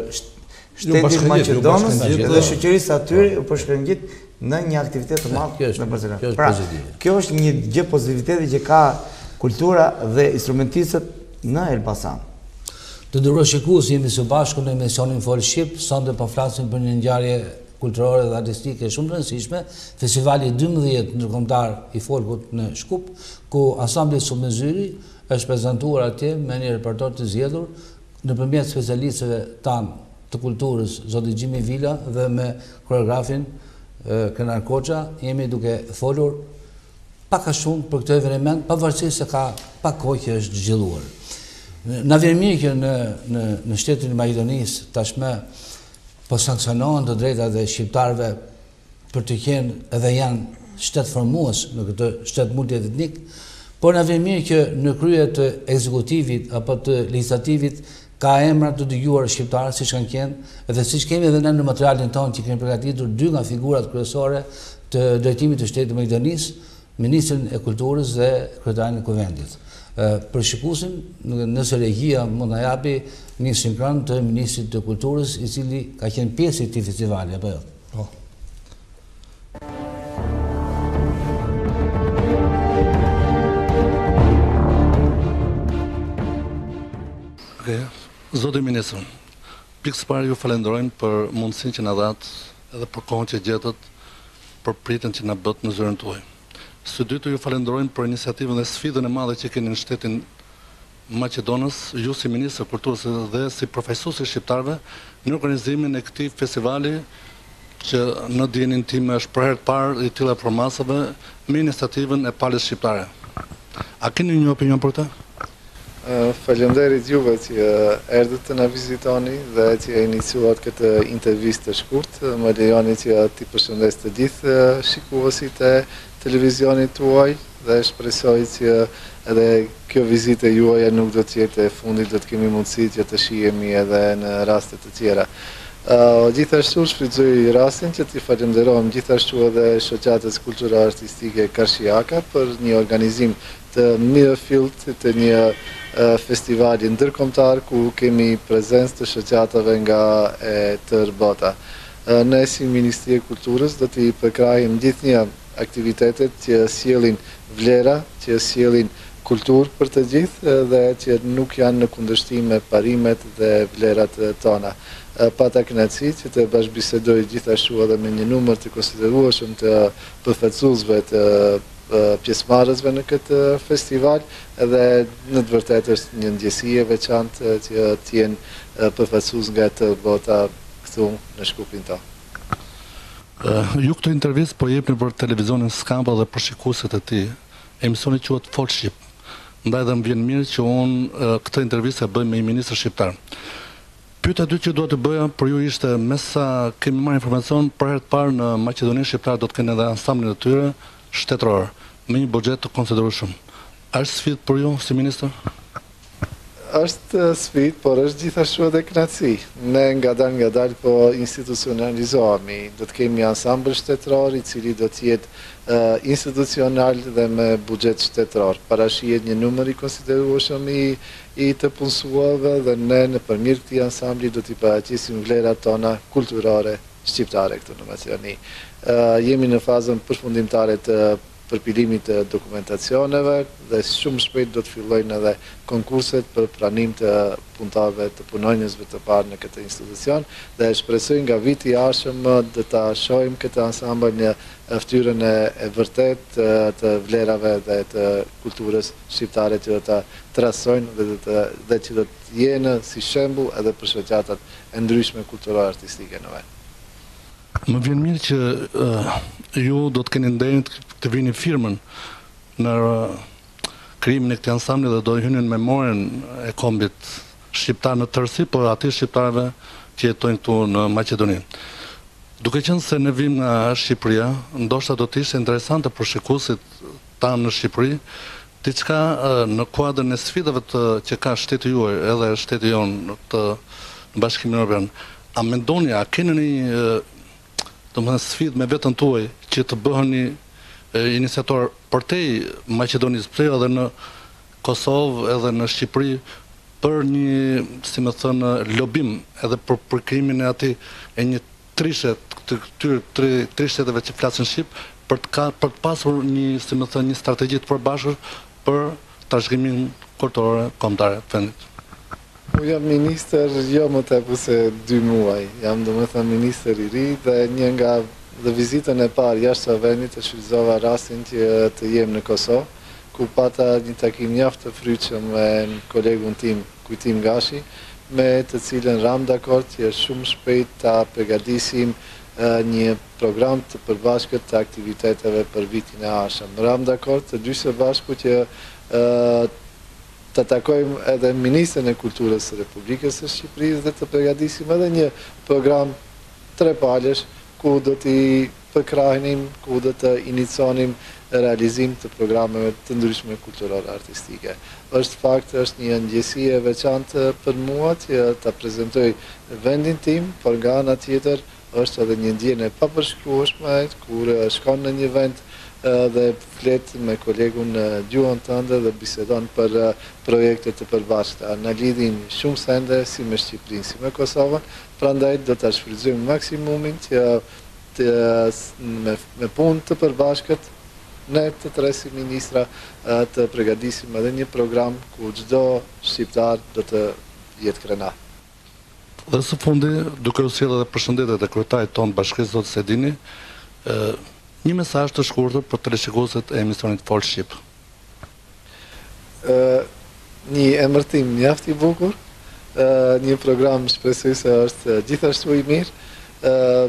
B: shtetit Maqedonës dhe shoqërisë atyre u përshkëngjit në një aktivitet të madh në Barcelonë. Pra, kjo është një gjë pozitiviteti që ka kultura dhe instrumentistët në Elbasan.
A: Të nderuar shikues, jemi së bashku në emisionin Fol Shqip, sonte po flasim për një ngjarje kulturore dhe artistike shumë të rëndësishme, festivali dymbëdhjetë ndërkombëtar i folkut në Shkup, ku ansambli Submezyri është prezantuar atje me një repertor të zgjedhur nëpërmjet specialistëve tanë të kulturës, zoti Gjimi Vila dhe me koreografin Krenar Koça, jemi duke folur pak a shumë për këtë eveniment, pavarësisht se ka pak kohë që është zhvilluar. Na vjen mirë që në në në shtetin e Maqedonisë tashmë po sankcionohen të drejtat e shqiptarëve për të qenë edhe janë shtet formues në këtë shtet multietnik, por na vjen mirë që në krye të ekzekutivit apo të legjislativit ka emra të dëgjuar shqiptarë siç kanë qenë, edhe siç kemi edhe ne në materialin tonë që kemi përgatitur dy nga figurat kryesore të drejtimit të shtetit të Maqedonisë, ministrin e kulturës dhe kryetarin e kuvendit. Për shikuesin, nëse regjia mund na japi një sinkron të ministrit të kulturës, i cili ka qenë pjesë i këtij festivali apo jo? Po.
C: Okej, zoti ministër, pikë së parë ju falenderojmë për mundësinë që na dhat edhe për kohën që gjetët për pritjen që na bët në zyrën tuaj. Së dytë ju falenderojmë për iniciativën dhe sfidën e madhe që keni në shtetin Maqedonës, ju si ministër kulturës dhe si përfaqësuesi shqiptarëve në organizimin e këtij festivali që në dijenin tim është për herë të parë i tilla formasave me iniciativën e palës shqiptare. A keni një opinion për këtë?
K: Faleminderit juve që erdhët të na vizitoni dhe që e iniciuat këtë intervistë të shkurtë. Më lejoni që t'i përshëndes të gjithë shikuesit e televizionit tuaj dhe shpresoj që edhe kjo vizitë juaja nuk do të jetë e fundit, do të kemi mundësi që të shihemi edhe në raste të tjera. Uh, gjithashtu shfrytëzoj rastin që t'i falenderojmë gjithashtu edhe shoqatës kulturore artistike Kashjaka për një organizim të mirëfillt të një uh, festivali ndërkombëtar ku kemi prezencë të shoqatave nga e tërë bota. ne si Ministri e Kulturës do t'i përkrahim gjithnjë aktivitetet që sjellin vlera, që sjellin kulturë për të gjithë dhe që nuk janë në kundërshtim me parimet dhe vlerat tona. Pata kënaqësi që të bashkëbisedoj gjithashtu edhe me një numër të konsiderueshëm të përfaqësuesve të pjesëmarrësve në këtë festival, edhe në të vërtetë është një ndjesi e veçantë që të jenë përfaqësues nga të bota këtu në Shkupin tonë.
C: Ju këtë intervistë po jepni për televizionin Skamba dhe për shikuesit e tij. Emisioni quhet Fol Shqip. Ndaj dhe më vjen mirë që unë këtë intervistë e bëj me një ministër shqiptar. Pyetja e dytë që dua të bëja për ju ishte, me sa kemi marrë informacion, për herë të parë në Maqedoninë shqiptare do të kenë edhe ansamblin e tyre shtetëror me një buxhet të konsiderueshëm. A është sfidë për ju si ministër?
K: Është sfidë, por është gjithashtu edhe kënaqësi. Ne ngadalë ngadalë po institucionalizohemi. Do të kemi ansambël shtetëror i cili do të jetë uh, institucional dhe me buxhet shtetëror. Parashihet një numër i konsiderueshëm i, i të punësuarve dhe ne nëpërmjet këtij ansambli do t'i paraqesim vlerat tona kulturore shqiptare këtu në Maqedoni. Uh, jemi në fazën përfundimtare të përpilimit të dokumentacioneve dhe shumë shpejt do të fillojnë edhe konkurset për pranim të punëtarëve, të punonjësve të parë në këtë institucion dhe shpresoj nga viti i ardhshëm do ta shohim këtë ansambël në ftyrën e, e vërtet të, të vlerave dhe të kulturës shqiptare që do ta trasojnë dhe, të, dhe që do të jenë si shembull edhe për shoqatat e ndryshme kulturore artistike në vend.
C: Më vjen mirë që uh, ju do të keni nderin të vini firmën në uh, krijimin e këtij ansambli dhe do hynin në memorien e kombit shqiptar në tërësi, por aty shqiptarëve që jetojnë këtu në Maqedoni. Duke qenë se ne vim nga Shqipëria, ndoshta do të ishte interesante për shikuesit tanë në Shqipëri, diçka uh, në kuadrin e sfidave të, që ka shteti juaj, edhe shteti jonë të Bashkimin Evropian. A mendoni, a keni një uh, do më thënë sfidë me vetën tuaj që të bëheni iniciator përtej Maqedonisë, pse edhe në Kosovë edhe në Shqipëri për një, si më thënë, lobim edhe për përkrimin e atij e një trishe të këtyre tre shteteve që flasin shqip për të ka, për të pasur një, si më thënë, një strategji të përbashkët për trashëgimimin kulturor kombëtar të vendit.
K: Unë jam minister jo më tepër se dy muaj. Jam domethënë minister i ri dhe një nga dhe vizitën e parë jashtë vendit e shfrytëzova rastin që të jem në Kosovë, ku pata një takim mjaft të fryqëm me kolegun tim, Kujtim Gashi, me të cilën ram dakord që shumë shpejt ta përgatisim uh, një program të përbashkët të aktiviteteve për vitin e ardhshëm. Ram dakord të dy së bashku që uh, të takojmë edhe Ministrin e Kulturës së Republikës së Shqipërisë dhe të përgatisim edhe një program trepalësh ku do t'i përkrahnim, ku do të iniconim realizim të programeve të ndryshme kulturore artistike. Është fakt, është një ndjesi e veçantë për mua që ta prezantoj vendin tim, por nga ana tjetër është edhe një ndjenjë e papërshkrueshme kur shkon në një vend dhe flet me kolegun në gjuhën tënde dhe bisedon për projekte të përbashkëta. Na lidhin shumë sende si me Shqipërinë, si me Kosovën, prandaj do ta shfrytëzojmë maksimumin që të, me, me punë të përbashkët ne të tre si ministra të përgatisim edhe një program ku çdo shqiptar do të jetë krenar.
C: Dhe së fundi, duke u sjellë edhe përshëndetjet e kryetarit tonë bashkisë zotë Sedini, një mesazh të shkurtër për teleshikuesit e emisionit Fol Shqip.
K: Uh, një emërtim mjaft i bukur, uh, një program shpresoj se është gjithashtu i mirë. Uh,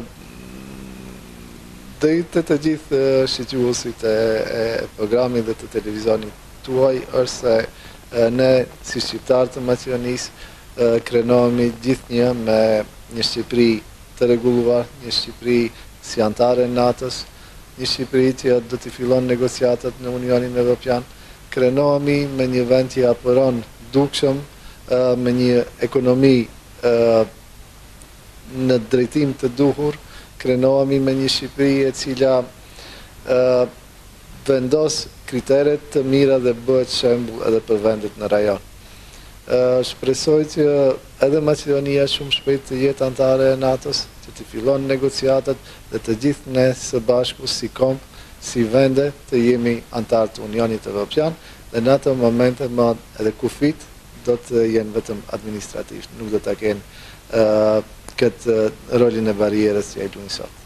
K: Drejtë të gjithë uh, shqiptuesit e, e programit dhe të televizionit tuaj është se uh, ne si shqiptar të Maqedonisë uh, krenohemi gjithnjë me një Shqipëri të rregulluar, një Shqipëri si antare e NATO-s, një Shqipëri që do të fillon negociatat në Unionin Evropian, krenohemi me një vend që apëron dukshëm, me një ekonomi në drejtim të duhur, krenohemi me një Shqipëri e cila vendos kriteret të mira dhe bëhet shembull edhe për vendet në rajon. Shpresoj që edhe Maqedonia shumë shpejt të jetë antare e NATO-s, që të fillon negociatat dhe të gjithë ne së bashku si komp, si vende të jemi antarë të Unionit Evropian dhe në atë momente më edhe kufit do të jenë vetëm administrativisht, nuk do të kenë uh, këtë rolin e barierës që e luajnë sot.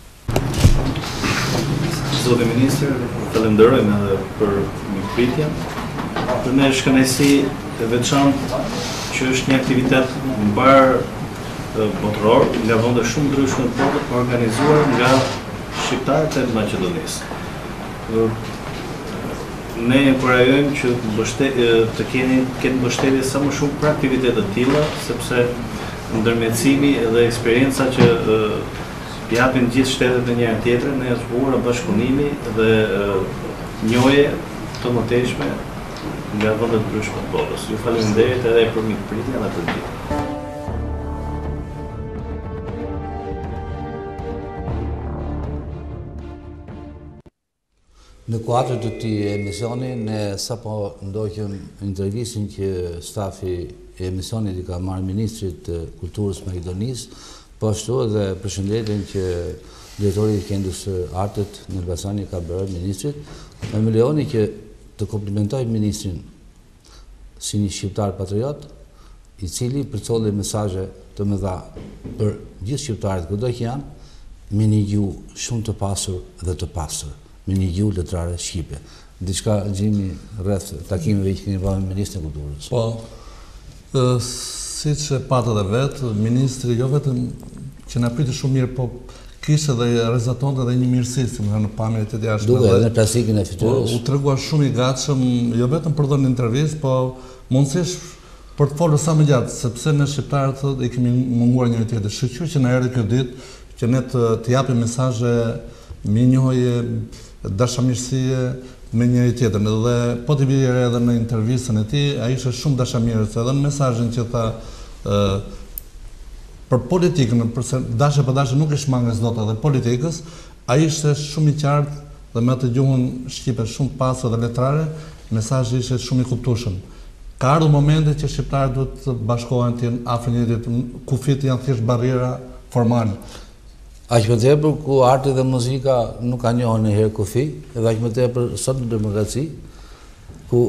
L: Zotë Ministër, falenderojmë edhe për mirëpritjen. Për ne është kënaqësi e veçantë që është një aktivitet mbar botëror nga vende shumë ndryshme të botës, organizuar nga shqiptarët e Maqedonisë. Ne përajojmë që të keni ketë mbështetje sa më shumë për aktivitete të tilla, sepse ndërmjetësimi dhe eksperienca që japin gjithë shtetet e njëra tjetrën në zhvura bashkëpunimi dhe njohje të mëtejshme nga vende të ndryshme të botës. Ju faleminderit edhe për mirëpritjen dhe për gjithë.
A: Në kuadrë të këtij emisioni, ne sapo ndoqëm intervistin që stafi e emisionit i ka marrë Ministrit të Kulturës Maqedonisë, po ashtu edhe përshëndetjen që drejtori i Qendrës së Artët në Elbasani ka bërë Ministrit. Më më lejoni që të komplimentoj Ministrin si një shqiptar patriot, i cili përcolli mesazhe të mëdha për gjithë shqiptarët kudo që janë, me një gjuhë shumë të pasur dhe të pastër, me një gjuhë letrare shqipe. Diçka gjimi rreth takimeve që keni bërë me Ministrin e Kulturës.
C: Po, siç e patë edhe vetë, Ministri jo vetëm që na pyeti shumë mirë, po kishte dhe rezatonte edhe një mirësi, si më thënë, në pamjen e tij jashtë.
A: Duke edhe në plastikin e fytyrës.
C: U tregua shumë i gatshëm, jo vetëm për dhënë intervistë, po mundësisht për të folur sa më gjatë, sepse ne shqiptarët i kemi munguar njëri tjetrit. Shqyrë që na erdhi kjo ditë që ne të, të japim mesazhe minjohje, dashamirësie me njëri tjetrin. Dhe po t'i vjerë edhe në intervistën e tij, ai ishte shumë dashamirës edhe në mesazhin që tha ë për politikën, përse dashje për dashje nuk është mangës dot edhe politikës, ai ishte shumë i qartë dhe me atë gjuhën shqipe shumë pasur dhe letrare, mesazhi ishte shumë i kuptueshëm. Ka ardhur momente që shqiptarët duhet të bashkohen, të jenë afër njëri tjetrit, kufit janë thjesht barriera formale.
A: Aq më tepër ku arti dhe muzika nuk ka njohur ndonjëherë kufi, edhe aq më tepër sot në demokraci, ku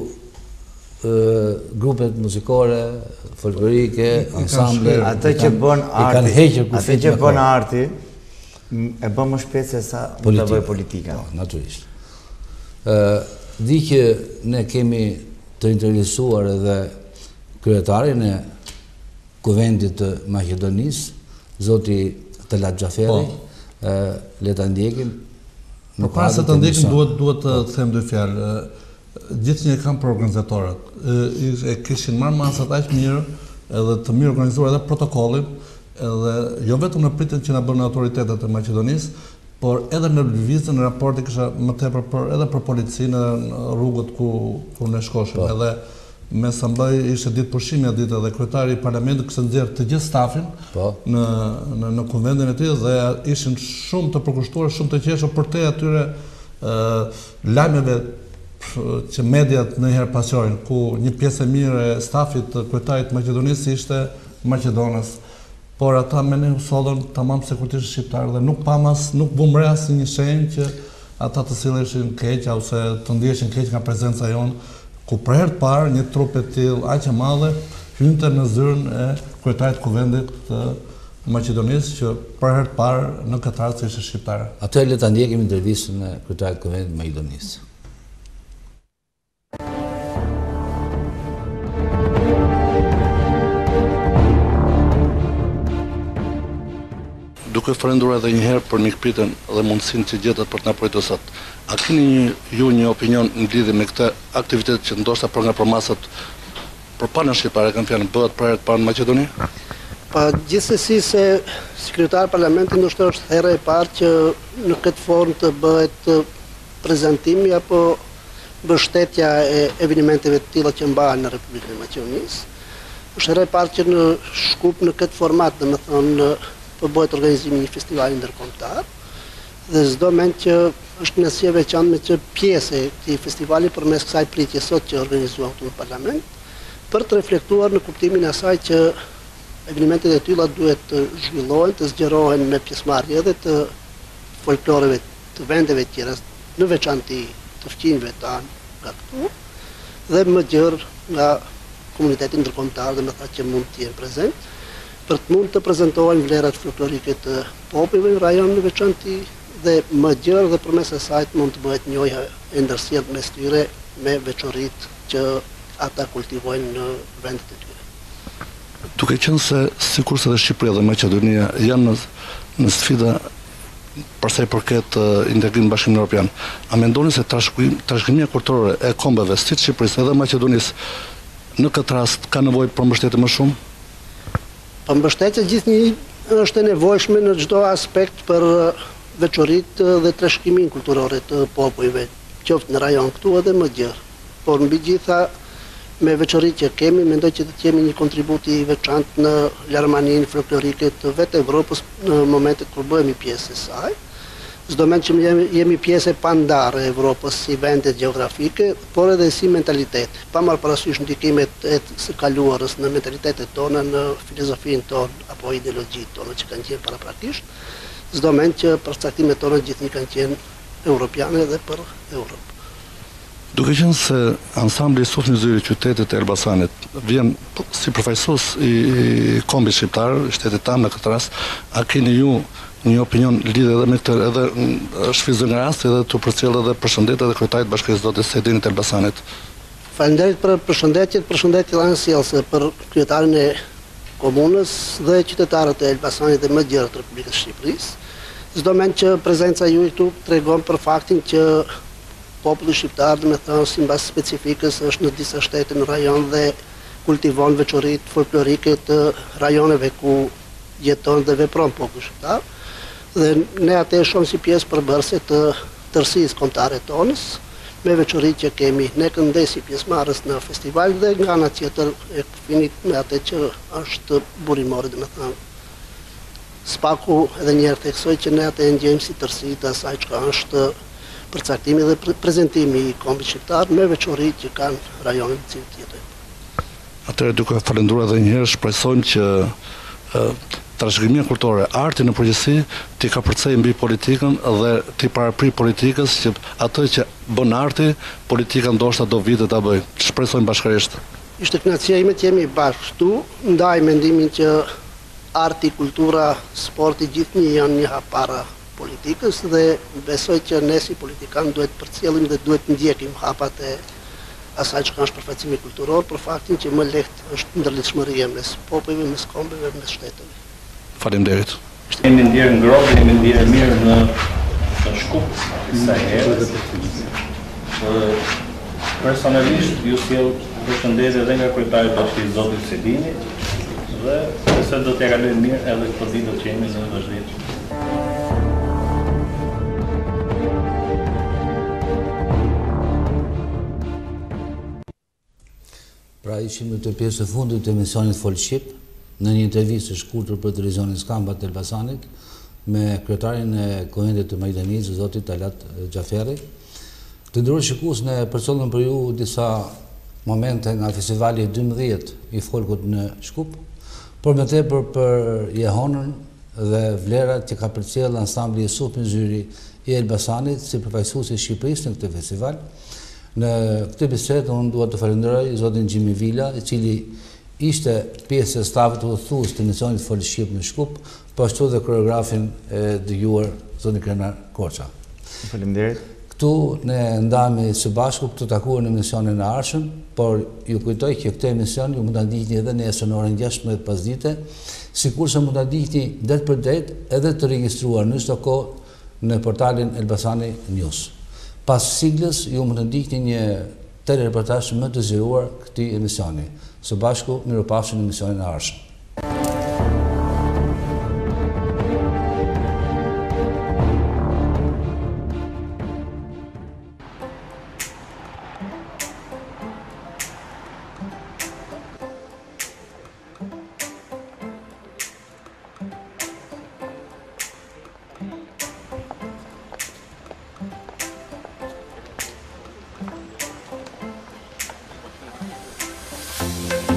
A: grupet muzikore, folklorike, ensemble,
B: atë që bën arti, atë që bën arti e bën më shpejt se sa mund ta bëj politika.
A: Natyrisht. Ë, di që ne kemi të intervistuar edhe kryetarin e Kuvendit të Maqedonisë, zoti Talat Xhaferi, ë le ta ndjekim.
C: Në para se ta ndjekim duhet duhet të them dy fjalë. Gjithë një kam për organizatorët, e kishin marrë masat aq mirë, edhe të mirë organizuar edhe protokollin, edhe jo vetëm në pritjen që na bën autoritetet e Maqedonisë, por edhe në lëvizjen e raportit kisha më tepër për edhe për policinë në rrugët ku ku ne shkoshim. Edhe me sa mbaj ishte ditë pushimi atë ditë dhe kryetari i parlamentit kishte nxjerrë të gjithë stafin në në në konventin e tij dhe ishin shumë të përkushtuar, shumë të qeshur për te atyre ë lajmeve që mediat ndonjëherë pasojnë, ku një pjesë e mirë e stafit të kryetarit të Maqedonisë ishte maqedonës, por ata me ne u sollën tamam se kur të ishin shqiptarë dhe nuk pamas, nuk vumre asnjë shenjë që ata të silleshin keq ose të ndiheshin keq nga prezenca jonë, ku për herë të parë një trup e tillë aq e madhe hynte në zyrën e kryetarit të kuvendit të Maqedonisë, që për herë të parë në këtë rast ishte shqiptare.
A: Atë le ta ndjekim intervistën e kryetarit të kuvendit të Maqedonisë.
C: Duke falenduar edhe një herë për mikpritjen dhe mundësinë që gjetët për të na porosit sot. A keni një, ju një opinion në lidhje me këtë aktivitet që ndoshta për nga promasat për palën shqiptare kanë fjalën bëhet për herë të parë në Maqedoni?
M: Pa gjithsesi se sekretari i parlamentit ndoshta është hera e parë që në këtë formë të bëhet prezantimi apo mbështetja e eventeve të tilla që mbahen në Republikën e Maqedonisë. Është hera e parë që në Shkup në këtë format, domethënë po bëhet organizimi një festivali ndërkombëtar dhe çdo mend që është kënaqësi e veçantë me që pjesë e këtij festivali përmes kësaj pritje sot që organizuam këtu në parlament, për të reflektuar në kuptimin e asaj që evenimentet e tilla duhet të zhvillohen, të zgjerohen me pjesëmarrje edhe të folkloreve të vendeve tjera, në veçanti të fqinjve tanë nga këtu, dhe më gjërë nga komunitetin ndërkombëtar dhe me tha që mund të jenë prezent, për të mund të prezentohen vlerat folklorike të popujve në rajon në veçanti dhe më gjërë dhe përmes e sajt mund të bëhet njojë e ndërsjellë mes tyre me veçoritë që ata kultivojnë në vendet e tyre.
C: Duke qenë se sikurse dhe Shqipëria dhe Maqedonia janë në, në sfida përsa i përket uh, integrimit në Bashkimin Evropian, a mendoni se trashëgimia kulturore e kombeve si të Shqipërisë edhe Maqedonisë në këtë rast ka nevojë për mbështetje më shumë?
M: Mbështetja gjithnjë është e nevojshme në çdo aspekt për veçoritë dhe trashëgimin kulturore të popujve, qoftë në rajon këtu edhe më gjërë. Por mbi gjitha me veçoritë që kemi, mendoj që të kemi një kontribut i veçantë në larmaninë folklorike të vetë Evropës në momentet kur bëhemi pjesë e saj. Çdo moment që jemi, jemi pjesë e pandarë e Evropës si vendet gjeografike, por edhe si mentalitet. Pa marrë parasysh ndikimet e së kaluarës në mentalitetet tona, në filozofinë tonë apo ideologjitë tona që kanë qenë paraprakisht, çdo moment që përcaktimet tona gjithnjë kanë qenë europiane dhe për Europë.
C: Duke qenë se ansambli i Sufni Zyri qytetit e Elbasanit vjen si përfaqësues i kombit shqiptar, shtetit tanë në këtë rast, a keni ju një opinion lidhje edhe me këtë, edhe shfrytëzoj nga rasti edhe të përcjell edhe përshëndetje edhe kryetarit të Bashkisë Zotit Sedinit të Elbasanit?
M: Faleminderit për përshëndetjet, përshëndetje anësjellëse për kryetarin e komunës dhe qytetarët e Elbasanit dhe më gjerë të Republikës së Shqipërisë. Çdo moment që prezenca juaj këtu tregon për faktin që populli shqiptar, dhe me thënë, si mbas specifikës, është në disa shtete në rajon dhe kultivon veçoritë folklorike të rajoneve ku jeton dhe vepron populli shqiptar. Dhe ne atë e shohim si pjesë përbërëse të tërësisë kombëtare tonës, me veçoritë që kemi. Ne këndej si pjesëmarrës në festival dhe nga ana tjetër e finit me atë që është burimore, dhe me thënë. Spaku edhe njerë theksoj që ne atë e ndjejmë si tërësi të asaj që është përcaktimi dhe prezentimi i kombit shqiptar me veçoritë që kanë rajonin të cilët jetojnë.
C: Atëherë duke falenduar edhe një herë, shpresojmë që trashëgimia kulturore, arti në përgjithësi, t'i ka përcej mbi politikën dhe t'i parapri politikës që atë që bën arti, politika ndoshta do vite ta bëjë. Shpresojmë bashkërisht.
M: Ishte kënaqësia ime të jemi bashkë këtu, ndaj mendimin që arti, kultura, sporti gjithnjë janë një hap para politikës dhe besoj që ne si politikan duhet përcjellim dhe duhet ndjekim hapat e asaj që kanë shpërfaqësimi kulturor, për faktin që më lehtë është ndërlidhshmëria mes popujve, mes kombeve, mes shteteve.
C: Faleminderit.
L: Jemi ndjerë ngrohtë, jemi ndjerë mirë në në Shkup disa herë. Personalisht ju sjell përshëndetje edhe nga kryetari i Bashkisë Zotit Sedini dhe se do t'ja kalojmë mirë edhe këto ditë që jemi në vazhdim.
A: Pra ishim në të pjesë të fundit të emisionit Fol Shqip, në një intervistë të shkurtër për televizionin Skamba të Elbasanit, me kryetarin e Konventit të Maqedonisë, zotit Talat Xhaferi. Të nderuar shikues, ne përcjellëm për ju disa momente nga festivali dymbëdhjetë i folkut në Shkup, por më tepër për jehonën dhe vlerat që ka përcjellë ansambli i Sufni Zyri i Elbasanit si përfaqësues i Shqipërisë në këtë festival. Në këtë bisedë unë dua të falenderoj zotin Gjimi Vila, i cili ishte pjesë e stafit të udhëtues të emisionit Fol Shqip në Shkup, po ashtu dhe koreografin e dëgjuar zotin Krenar Korça.
B: Faleminderit.
A: Këtu ne ndahemi së bashku për të takuar në emisionin e ardhshëm, por ju kujtoj që këtë emision ju mund ta ndiqni edhe nesër në orën gjashtëmbëdhjetë pasdite, sikurse mund ta ndiqni det për det edhe të regjistruar në çdo kohë në portalin Elbasani News. Pas siglës, ju mund të ndiqni një telereportazh më të zgjeruar këtij emisioni. Së bashku, mirupafshim në emisionin e ardhshëm.
N: Thank you.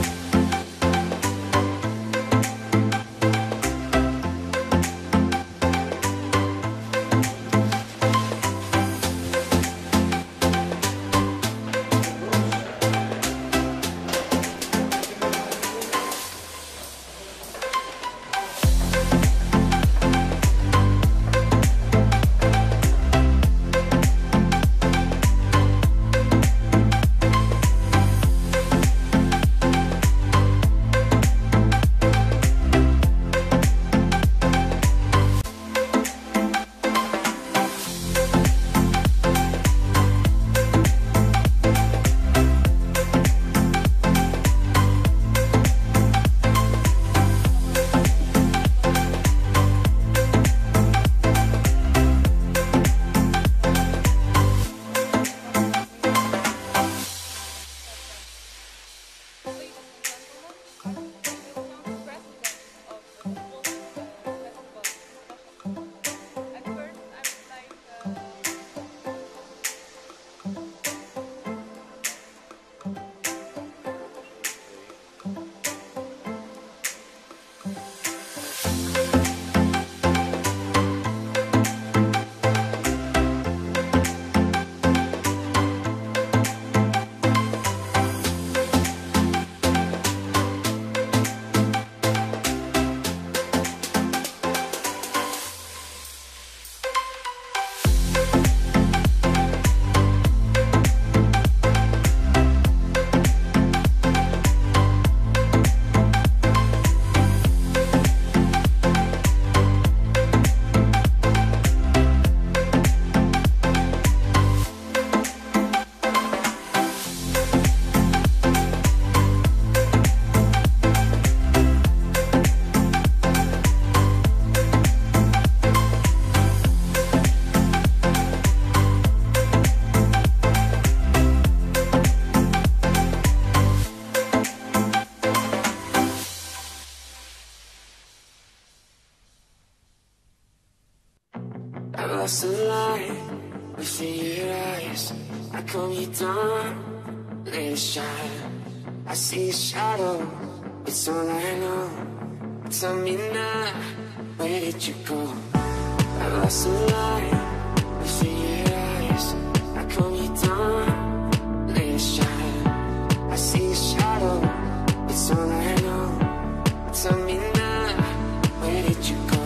N: lost the light within your eyes. I calm you down, let it shine. I see a shadow, it's all I know. Tell me now, where did you go? I lost the light within your eyes. I calm you down, let it shine. I see a shadow, it's all I know. Tell me now, where did you go?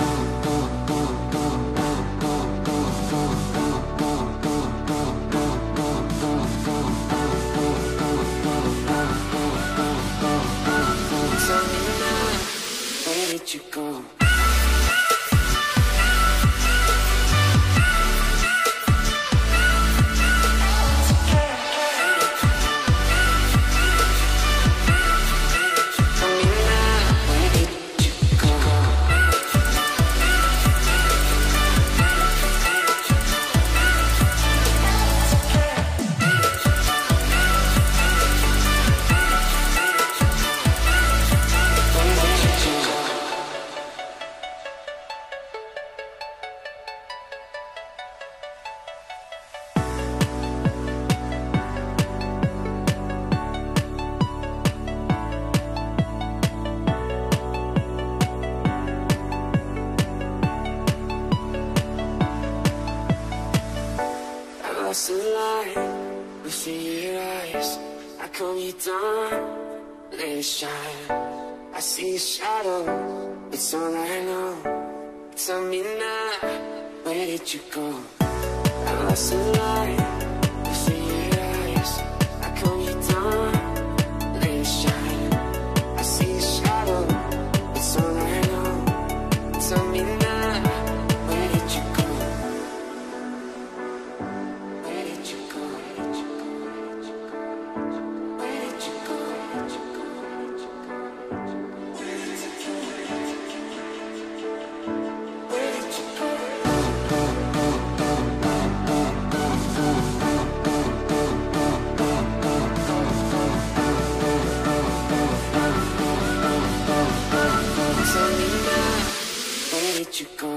N: Tell me now, where did you go? Lost the light within your eyes. I calm you down, let it shine. I see a shadow, it's all I know. Tell me now, where did you go? I lost the light within your eyes. I calm you down, let it shine. I see a shadow, it's all I know. Tell me now, where did you go? Tell me now, where did you go?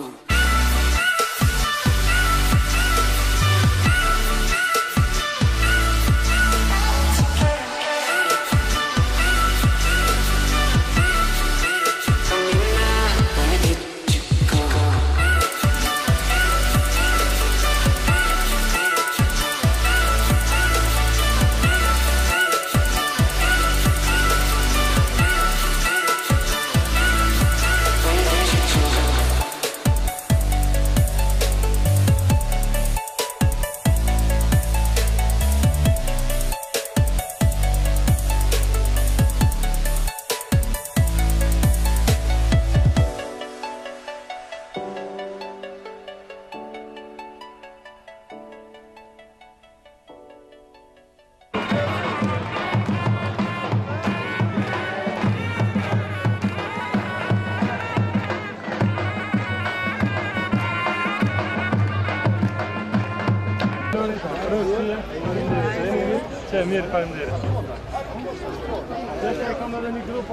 D: Që mirë, faleminderit. Dhe kam edhe një grup.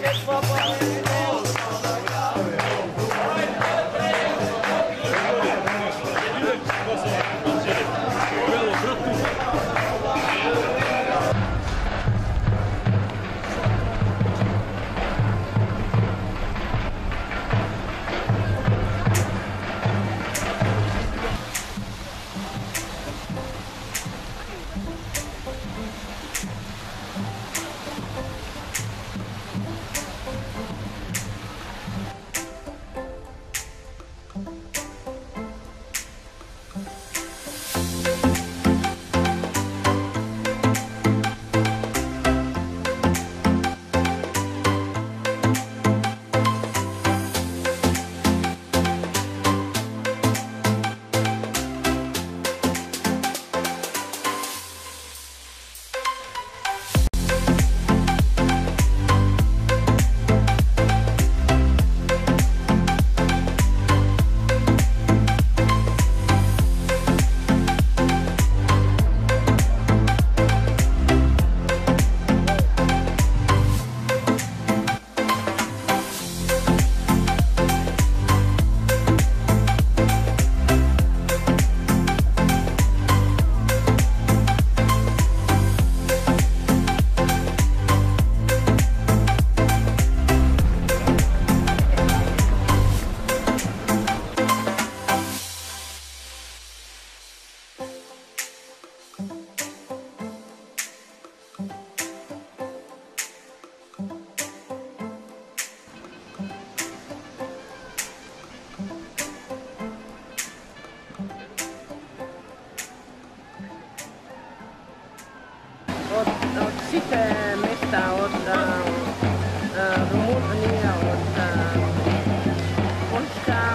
O: od, od site mesta, od uh, uh, Romunije, od uh, Poljska.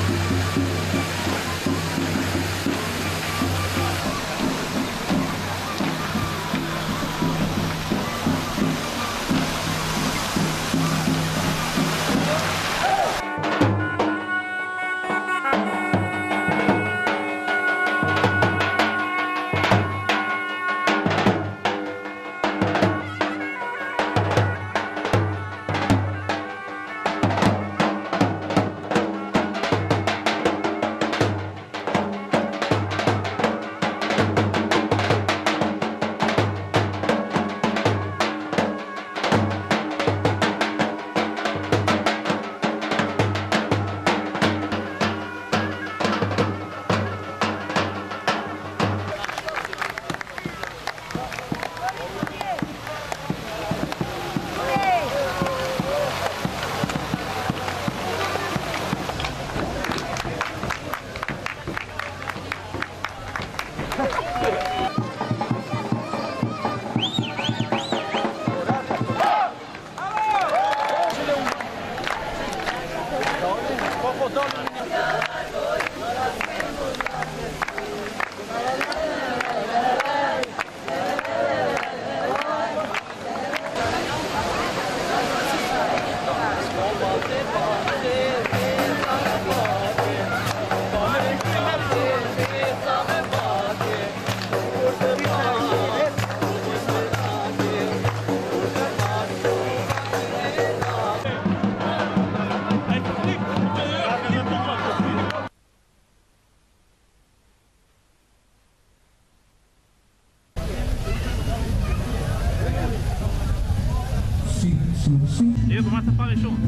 L: Io comincia a fare show.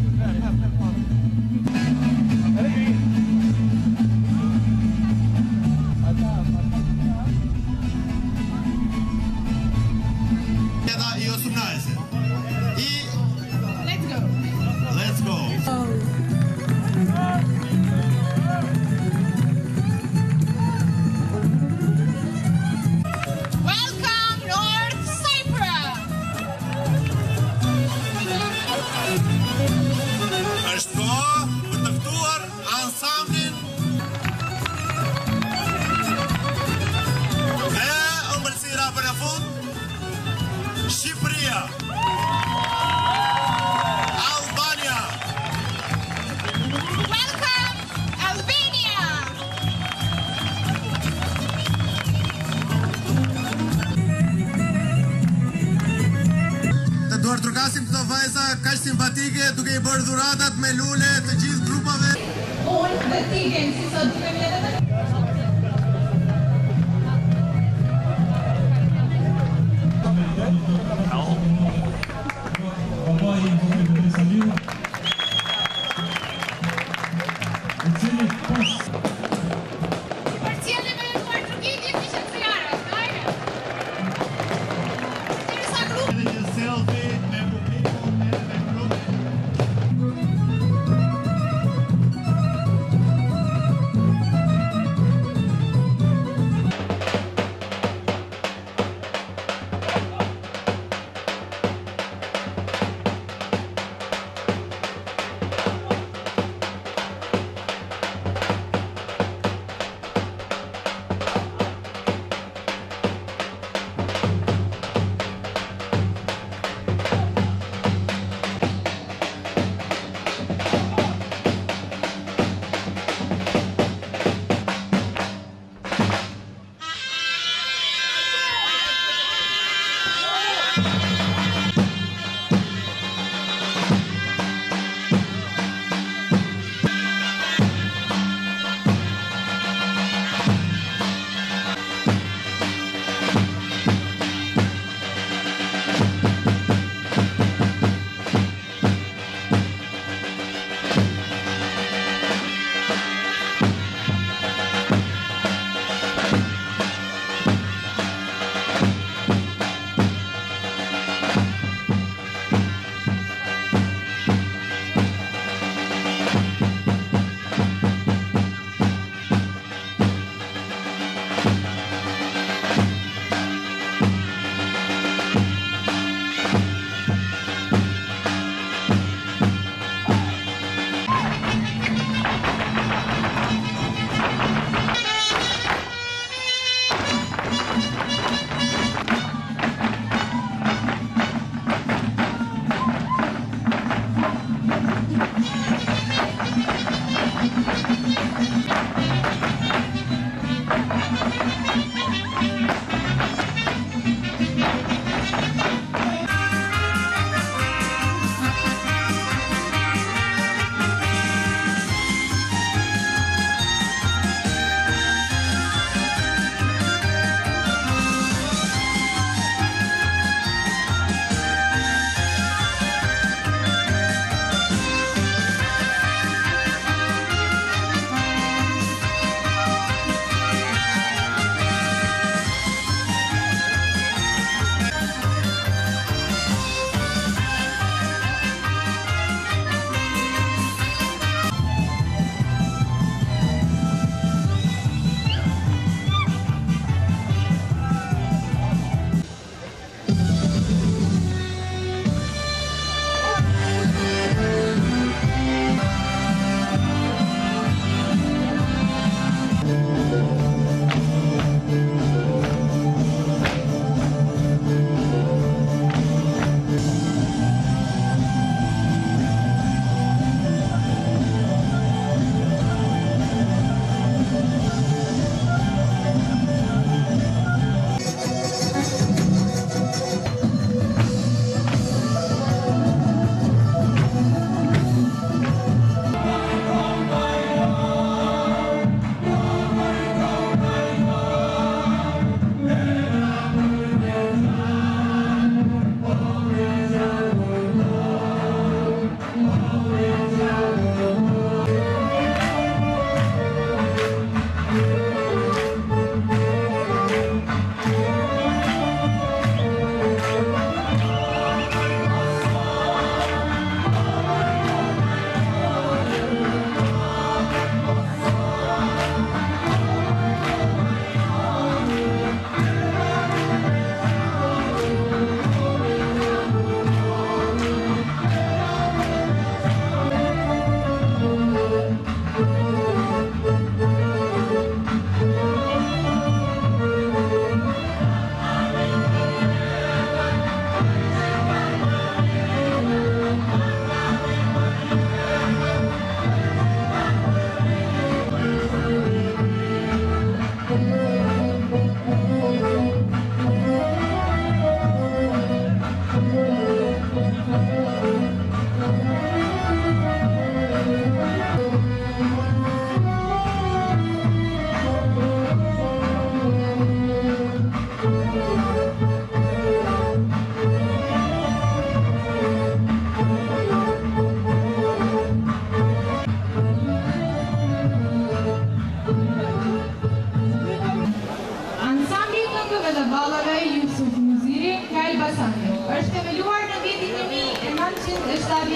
P: I osemnaeste. I let's go. Let's go.
Q: Welcome North Cyprus.
P: Është kohë për të ftuar ansamblin dhe ëmbëlsira për në fund Shqipëria. kaq simpatike duke i bërë dhuratat me lule të gjithë grupave.
Q: Unë dhe ti kemi si sot duke mjetët.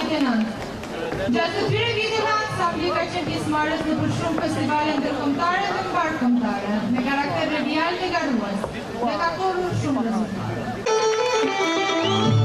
Q: dhjetë e nëntë. Gjatë të tyre viteve, ansambli ka qenë pjesëmarrës në për shumë festivale ndërkombëtare dhe mbarkombëtare, me karakter radial dhe garues, dhe ka korrur shumë rezultate.